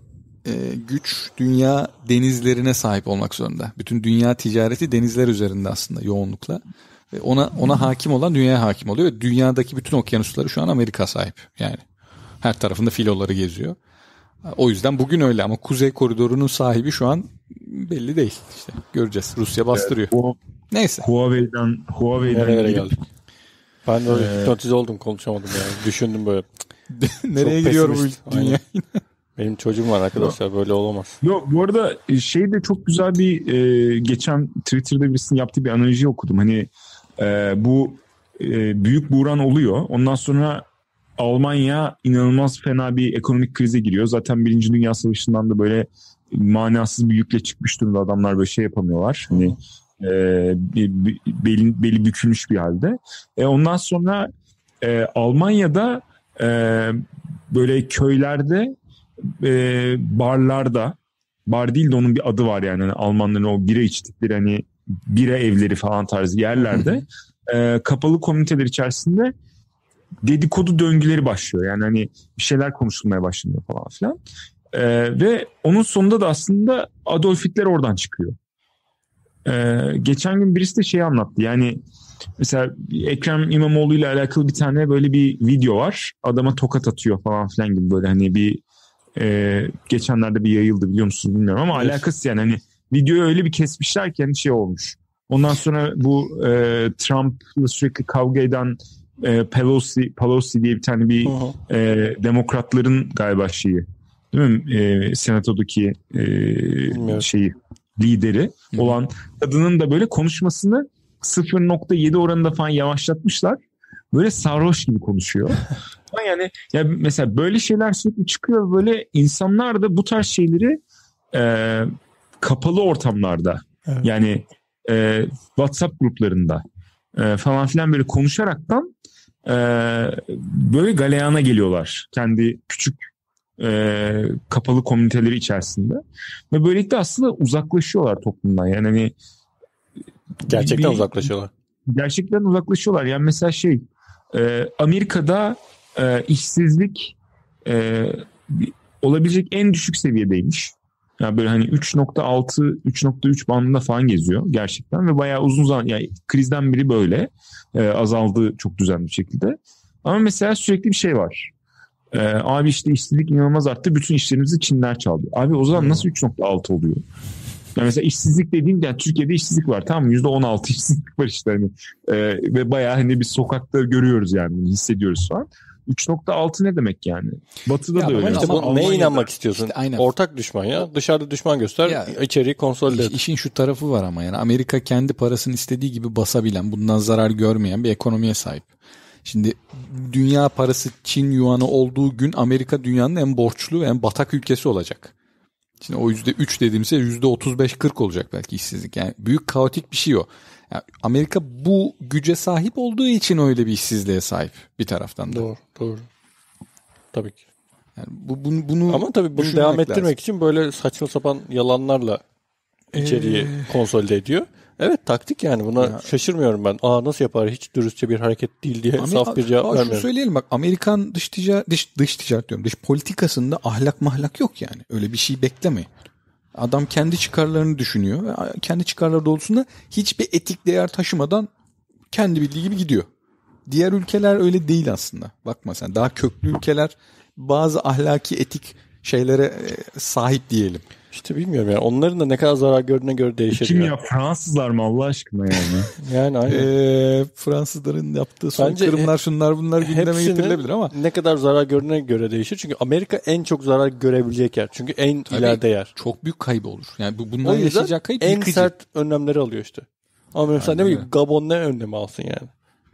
güç dünya denizlerine sahip olmak zorunda. Bütün dünya ticareti denizler üzerinde aslında yoğunlukla. Ona hakim olan dünyaya hakim oluyor. Ve dünyadaki bütün okyanusları şu an Amerika sahip. Yani her tarafında filoları geziyor. O yüzden bugün öyle ama Kuzey Koridoru'nun sahibi şu an belli değil. İşte göreceğiz. Rusya bastırıyor. Neyse. Huawei'den nereye geldik? Ben de öyle hipnotize oldum, konuşamadım yani. Düşündüm böyle. Nereye gidiyor bu dünya? Benim çocuğum var arkadaşlar, böyle olamaz. Yok, bu arada şey de çok güzel bir geçen Twitter'da birisinin yaptığı bir analoji okudum. Hani bu büyük buhran oluyor. Ondan sonra Almanya inanılmaz fena bir ekonomik krize giriyor. Zaten Birinci Dünya Savaşı'ndan da böyle manasız bir yükle çıkmış durumda. Adamlar böyle şey yapamıyorlar. Hani beli bükülmüş bir halde. Ondan sonra Almanya'da böyle köylerde, barlarda, bar değil de onun bir adı var yani, hani Almanların o bira içtikleri hani bira evleri falan tarzı yerlerde kapalı komüniteler içerisinde dedikodu döngüleri başlıyor. Yani hani bir şeyler konuşulmaya başlanıyor falan filan. Ve onun sonunda da aslında Adolf Hitler oradan çıkıyor. Geçen gün birisi de şey anlattı. Yani mesela Ekrem İmamoğlu ile alakalı bir tane böyle bir video var. Adama tokat atıyor falan filan gibi, böyle hani bir geçenlerde bir yayıldı, biliyor musunuz bilmiyorum ama evet. Alakası yani hani videoyu öyle bir kesmişler ki hani şey olmuş. Ondan sonra bu Trump'la sürekli kavga eden Pelosi diye bir tane bir demokratların galiba şeyi, değil mi? Senatodaki şeyi, lideri olan kadının da böyle konuşmasını 0.7 oranında falan yavaşlatmışlar. Böyle sarhoş gibi konuşuyor. Yani ya mesela böyle şeyler sürekli çıkıyor, böyle insanlar da bu tarz şeyleri kapalı ortamlarda, evet. Yani WhatsApp gruplarında falan filan böyle konuşaraktan böyle galeyana geliyorlar kendi küçük kapalı komüniteleri içerisinde ve böylelikle aslında uzaklaşıyorlar toplumdan. Yani hani gerçekten uzaklaşıyorlar. Gerçekten uzaklaşıyorlar. Yani mesela şey, Amerika'da işsizlik olabilecek en düşük seviyedeymiş. Yani böyle hani 3.6, 3.3 bandında falan geziyor gerçekten ve bayağı uzun zaman, yani krizden beri böyle azaldı çok düzenli bir şekilde. Ama mesela sürekli bir şey var. Abi işte işsizlik inanılmaz arttı. Bütün işlerimizi Çinler çaldı. Abi o zaman nasıl 3.6 oluyor? Yani mesela işsizlik dediğim, yani Türkiye'de işsizlik var, tamam mı? %16 işsizlik var işte hani. Ve bayağı hani biz sokakta görüyoruz yani, hissediyoruz şu an. 3.6 ne demek yani? Batı'da ya da öyle. İşte bu neye inanmak istiyorsun? İşte ortak düşman ya. Dışarıda düşman göster, ya, içeriği konsolide et. İşin şu tarafı var ama yani Amerika kendi parasını istediği gibi basabilen, bundan zarar görmeyen bir ekonomiye sahip. Şimdi dünya parası Çin yuanı olduğu gün Amerika dünyanın en borçlu ve en batak ülkesi olacak. Şimdi o %3 dediğimizde %35-40 olacak belki işsizlik. Yani büyük kaotik bir şey o. Yani Amerika bu güce sahip olduğu için öyle bir işsizliğe sahip bir taraftan da. Doğru. Tabii ki. Yani bunu ama tabii bunu devam ettirmek lazım. için böyle saçma sapan yalanlarla içeriği konsolide ediyor. Evet, taktik yani, buna şaşırmıyorum ben. Nasıl yapar, hiç dürüstçe bir hareket değil diye saf bir cevap vermiyorum. Şunu söyleyelim bak, Amerikan dış ticaret diyorum, dış politikasında ahlak mahlak yok yani. Öyle bir şey beklemeyin. Adam kendi çıkarlarını düşünüyor ve kendi çıkarları doğrultusunda hiçbir etik değer taşımadan kendi bildiği gibi gidiyor. Diğer ülkeler öyle değil aslında. Bakma sen, daha köklü ülkeler bazı ahlaki etik şeylere sahip diyelim. İşte bilmiyorum yani, onların da ne kadar zarar gördüğüne göre değişir. Kim ya, Fransızlar mı Allah aşkına yani? Yani aynen. Fransızların yaptığı soykırımlar, şunlar bunlar gündeme getirilebilir ama ne kadar zarar gördüğüne göre değişir. Çünkü Amerika en çok zarar görebilecek yer. Çünkü en ileride yer. Çok büyük kaybı olur. Yani bundan yaşayacak kayıp en sert önlemleri alıyor işte. Ama mesela ne bileyim, Gabon ne önlemi alsın yani?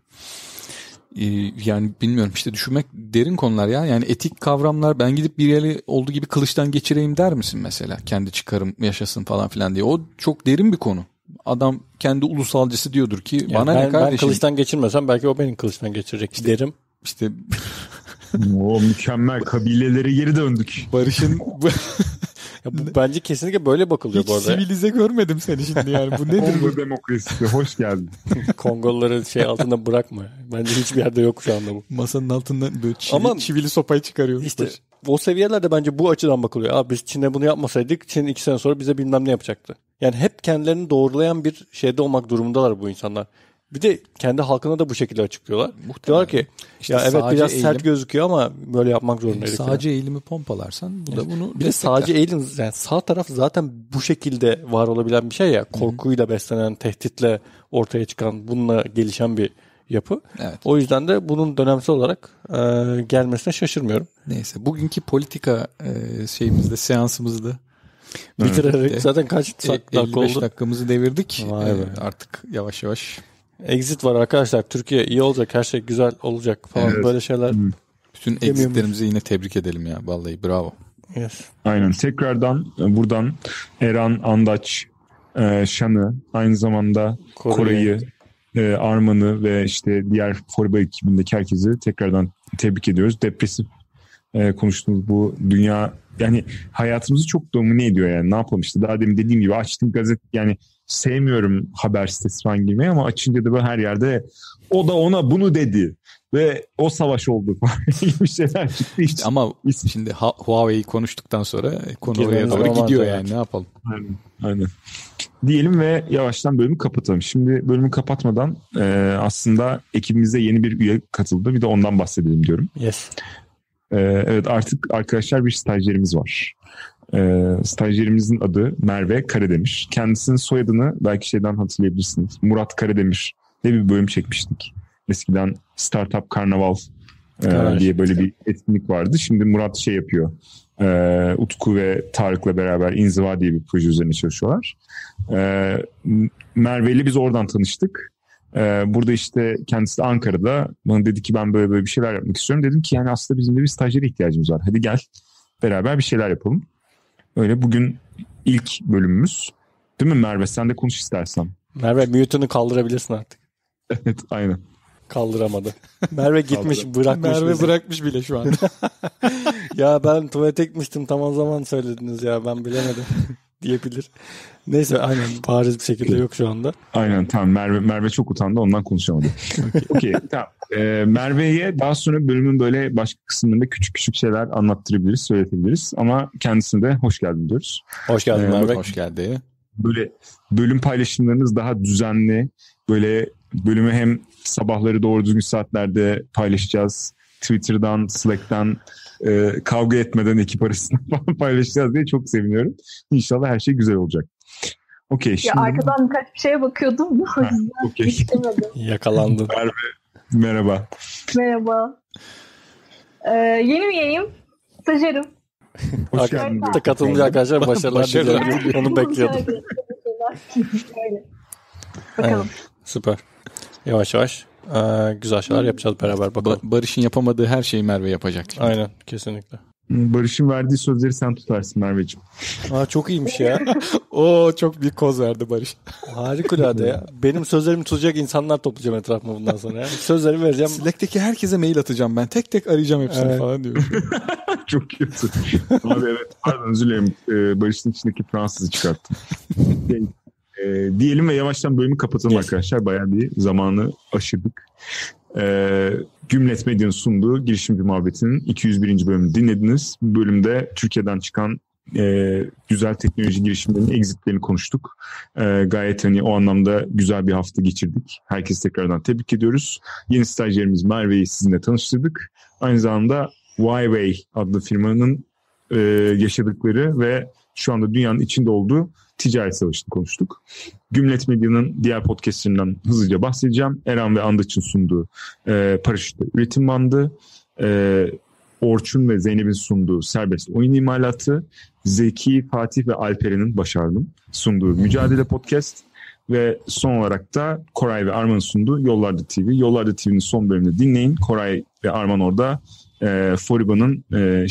Yani bilmiyorum işte, düşünmek derin konular ya. Yani etik kavramlar, ben gidip bir yeri olduğu gibi kılıçtan geçireyim der misin mesela? Kendi çıkarım yaşasın falan filan diye. O çok derin bir konu. Adam kendi ulusalcısı diyordur ki yani bana ne kardeşim. Ben kılıçtan geçirmesem belki o benim kılıçtan geçirecek işte, derim. İşte o mükemmel, kabilelere geri döndük. Barış'ın ya bence kesinlikle böyle bakılıyor bu arada. Hiç sivilize görmedim seni şimdi yani. Bu nedir bu? Demokrasisi. Hoş geldin. Kongolları altında bırakma. Bence hiçbir yerde yok şu anda bu. Masanın altından böyle çivili sopayı çıkarıyor. İşte o seviyelerde bence bu açıdan bakılıyor. Abi biz Çin'e bunu yapmasaydık Çin 2 sene sonra bize bilmem ne yapacaktı. Yani hep kendilerini doğrulayan bir şeyde olmak durumundalar bu insanlar. Bir de kendi halkına da bu şekilde açıklıyorlar. Diyorlar ki işte ya evet biraz sert gözüküyor ama böyle yapmak zorundaydık. Sadece eğilimi pompalarsan bu da bunu bir de sadece eğilim, yani sağ taraf zaten bu şekilde var olabilen bir şey ya. Korkuyla beslenen, tehditle ortaya çıkan, bununla gelişen bir yapı. Evet. O yüzden de bunun dönemsel olarak gelmesine şaşırmıyorum. Neyse, bugünkü politika seansımızda bitirerek zaten kaç dakika 55 oldu? dakikamızı devirdik. Artık yavaş yavaş. Exit var arkadaşlar. Türkiye iyi olacak. Her şey güzel olacak falan, böyle şeyler. Bütün exitlerimizi yine tebrik edelim ya. Vallahi bravo. Yes. Aynen. Tekrardan buradan Eren, Andaç, Şan'ı, aynı zamanda Koray'ı, Arman'ı ve işte diğer Foriba ekibindeki herkesi tekrardan tebrik ediyoruz. Depresif konuştuğumuz bu dünya yani hayatımızı çok domine ediyor yani. Ne yapalım işte, daha demin dediğim gibi açtım gazete, yani sevmiyorum haber sitesi falan girmeyi ama açınca da böyle her yerde o da ona bunu dedi ve o savaş oldu gibi şeyler çıktı işte. Ama şimdi Huawei'yi konuştuktan sonra konu oraya doğru gidiyor yani, ne yapalım. Aynen. Diyelim ve yavaştan bölümü kapatalım. Şimdi bölümü kapatmadan aslında ekibimize yeni bir üye katıldı. Bir de ondan bahsedelim diyorum. Yes. Evet, artık arkadaşlar bir stajyerimiz var. Stajyerimizin adı Merve Karademir. Kendisinin soyadını belki şeyden hatırlayabilirsiniz. Murat Karademir diye bir bölüm çekmiştik. Eskiden Startup Karnaval diye böyle bir etkinlik vardı. Şimdi Murat şey yapıyor. Utku ve Tarık'la beraber İnziva diye bir proje üzerine çalışıyorlar. Merve ile biz oradan tanıştık. Burada işte kendisi de Ankara'da bana dedi ki ben böyle bir şeyler yapmak istiyorum. Dedim ki yani aslında bizim de bir stajyere ihtiyacımız var. Hadi gel beraber bir şeyler yapalım. Öyle bugün ilk bölümümüz. Değil mi Merve? Sen de konuş istersen. Merve mute'unu kaldırabilirsin artık. Evet, aynen. Kaldıramadı. Merve gitmiş, bırakmış. Merve bırakmış bile şu anda. Ya ben tuvalete gitmiştim, tam o zaman söylediniz ya, ben bilemedim diyebilir. Neyse, aynen, bariz bir şekilde yok şu anda. Aynen, tamam. Merve çok utandı, ondan konuşamadı. Okey, tamam. Merve'ye daha sonra bölümün böyle başka kısmında küçük küçük şeyler anlattırabiliriz, söyletebiliriz. Ama kendisine de hoş geldin diyoruz. Hoş geldin Merve. Hoş geldin. Böyle bölüm paylaşımlarınız daha düzenli. Böyle bölümü hem sabahları doğru düzgün saatlerde paylaşacağız. Twitter'dan, Slack'tan kavga etmeden ekip arasında falan paylaşacağız diye çok seviniyorum. İnşallah her şey güzel olacak. Okey. Ya arkadan birkaç bir şeye bakıyordum. O yüzden istemedim. Yakalandın. Merhaba. Merhaba. Yeni üyeyim. Stajyerim. Hoş geldin. Katılımcı arkadaşlar başarılar diliyorum. Onu bekliyordum. Bakalım. Süper. Yavaş yavaş güzel şeyler yapacağız beraber. Bakalım. Barış'ın yapamadığı her şeyi Merve yapacak. Şimdi. Aynen, kesinlikle. Barış'ın verdiği sözleri sen tutarsın Merveciğim. Çok iyiymiş ya. O çok büyük koz verdi Barış. Harikulade ya. Benim sözlerimi tutacak insanlar toplayacağım etrafıma bundan sonra. Yani. Sözlerimi vereceğim. Slack'teki herkese mail atacağım ben. Tek tek arayacağım hepsini falan diyor. Çok kötü. Abi evet. Pardon, özür dilerim. Barış'ın içindeki Fransız'ı çıkarttım. Diyelim ve yavaştan bölümü kapatalım arkadaşlar. Bayağı bir zamanı aşırdık. Gümlet Medya'nın sunduğu Girişimci Muhabbeti'nin 201. bölümünü dinlediniz. Bu bölümde Türkiye'den çıkan güzel teknoloji girişimlerinin exitlerini konuştuk. Gayet hani o anlamda güzel bir hafta geçirdik. Herkesi tekrardan tebrik ediyoruz. Yeni stajyerimiz Merve'yi sizinle tanıştırdık. Aynı zamanda Huawei adlı firmanın yaşadıkları ve şu anda dünyanın içinde olduğu ticaret savaşını konuştuk. Gümlet Medya'nın diğer podcastlerinden hızlıca bahsedeceğim. Eren ve Andaç'ın sunduğu Paraşütle Üretim Bandı, Orçun ve Zeynep'in sunduğu Serbest Oyun İmalatı, Zeki, Fatih ve Alperen'in başardım sunduğu Mücadele Podcast ve son olarak da Koray ve Arman'ın sunduğu Yollarda TV. Yollarda TV'nin son bölümünü dinleyin. Koray ve Arman orada Foriba'nın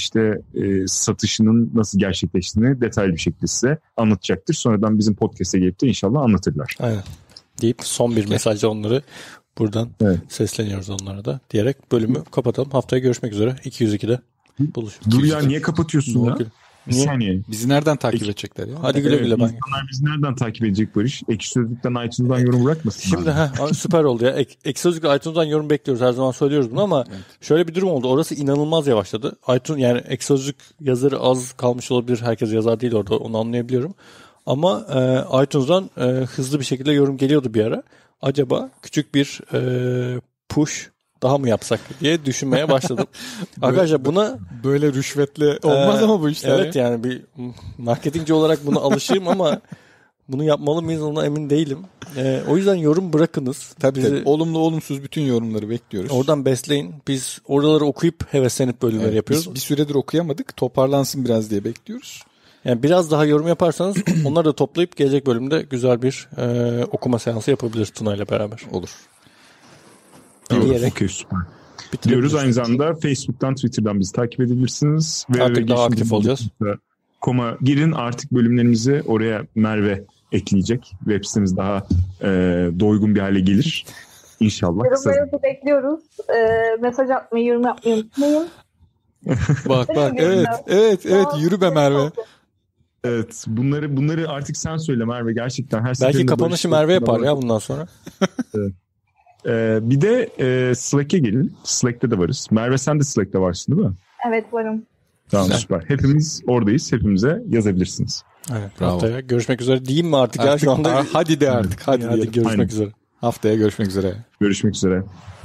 satışının nasıl gerçekleştiğini detaylı bir şekilde size anlatacaktır. Sonradan bizim podcast'e gelip de inşallah anlatırlar. Aynen. Deyip son bir mesajla onları buradan sesleniyoruz onlara da diyerek bölümü kapatalım. Haftaya görüşmek üzere. 202'de buluşuruz. Dur ya, niye kapatıyorsun ya? Bir saniye. Bizi nereden takip edecekler ya? Hadi güle güle. İnsanlar bizi nereden takip edecek Barış? Ekşi Sözlük'ten, iTunes'dan yorum bırakmasın. Şimdi süper oldu ya. Ekşi Sözlük'ten, iTunes'dan yorum bekliyoruz. Her zaman söylüyoruz bunu ama şöyle bir durum oldu. Orası inanılmaz yavaşladı. iTunes, yani Ekşi Sözlük yazarı az kalmış olabilir. Herkes yazar değil orada. Onu anlayabiliyorum. Ama iTunes'dan hızlı bir şekilde yorum geliyordu bir ara. acaba küçük bir push daha mı yapsak diye düşünmeye başladım. Arkadaşlar buna böyle rüşvetle olmaz ama bu işler. Evet yani bir marketingci olarak buna alışığım ama bunu yapmalı mıyız ona emin değilim. O yüzden yorum bırakınız. Tabii. Olumlu olumsuz bütün yorumları bekliyoruz. Oradan besleyin. Biz oraları okuyup heveslenip bölümleri yapıyoruz. Biz bir süredir okuyamadık. Toparlansın biraz diye bekliyoruz. Yani biraz daha yorum yaparsanız onları da toplayıp gelecek bölümde güzel bir okuma seansı yapabiliriz Tuna ile beraber. Olur. Diyerek okay, süper. Diyoruz. Aynı zamanda Facebook'tan, Twitter'dan bizi takip edebilirsiniz. Artık daha aktif olacağız. Koma girin, artık bölümlerimizi oraya Merve ekleyecek. Web sitemiz daha doygun bir hale gelir. İnşallah. Yorumlarınızı bekliyoruz. Mesaj atmayı, yorum yapmayı unutmayın. Bak evet yürü be Merve. Evet, bunları artık sen söyle Merve, gerçekten her belki kapanışı Merve yapar ya bundan sonra. Evet. Bir de Slack'e gelin. Slack'te de varız. Merve sen de Slack'te varsın değil mi? Evet, varım. Tamam, süper. Hepimiz oradayız. Hepimize yazabilirsiniz. Evet, haftaya görüşmek üzere diyeyim mi artık ya şu anda? Hadi de artık. Hadi görüşmek üzere. Haftaya görüşmek üzere. Görüşmek üzere.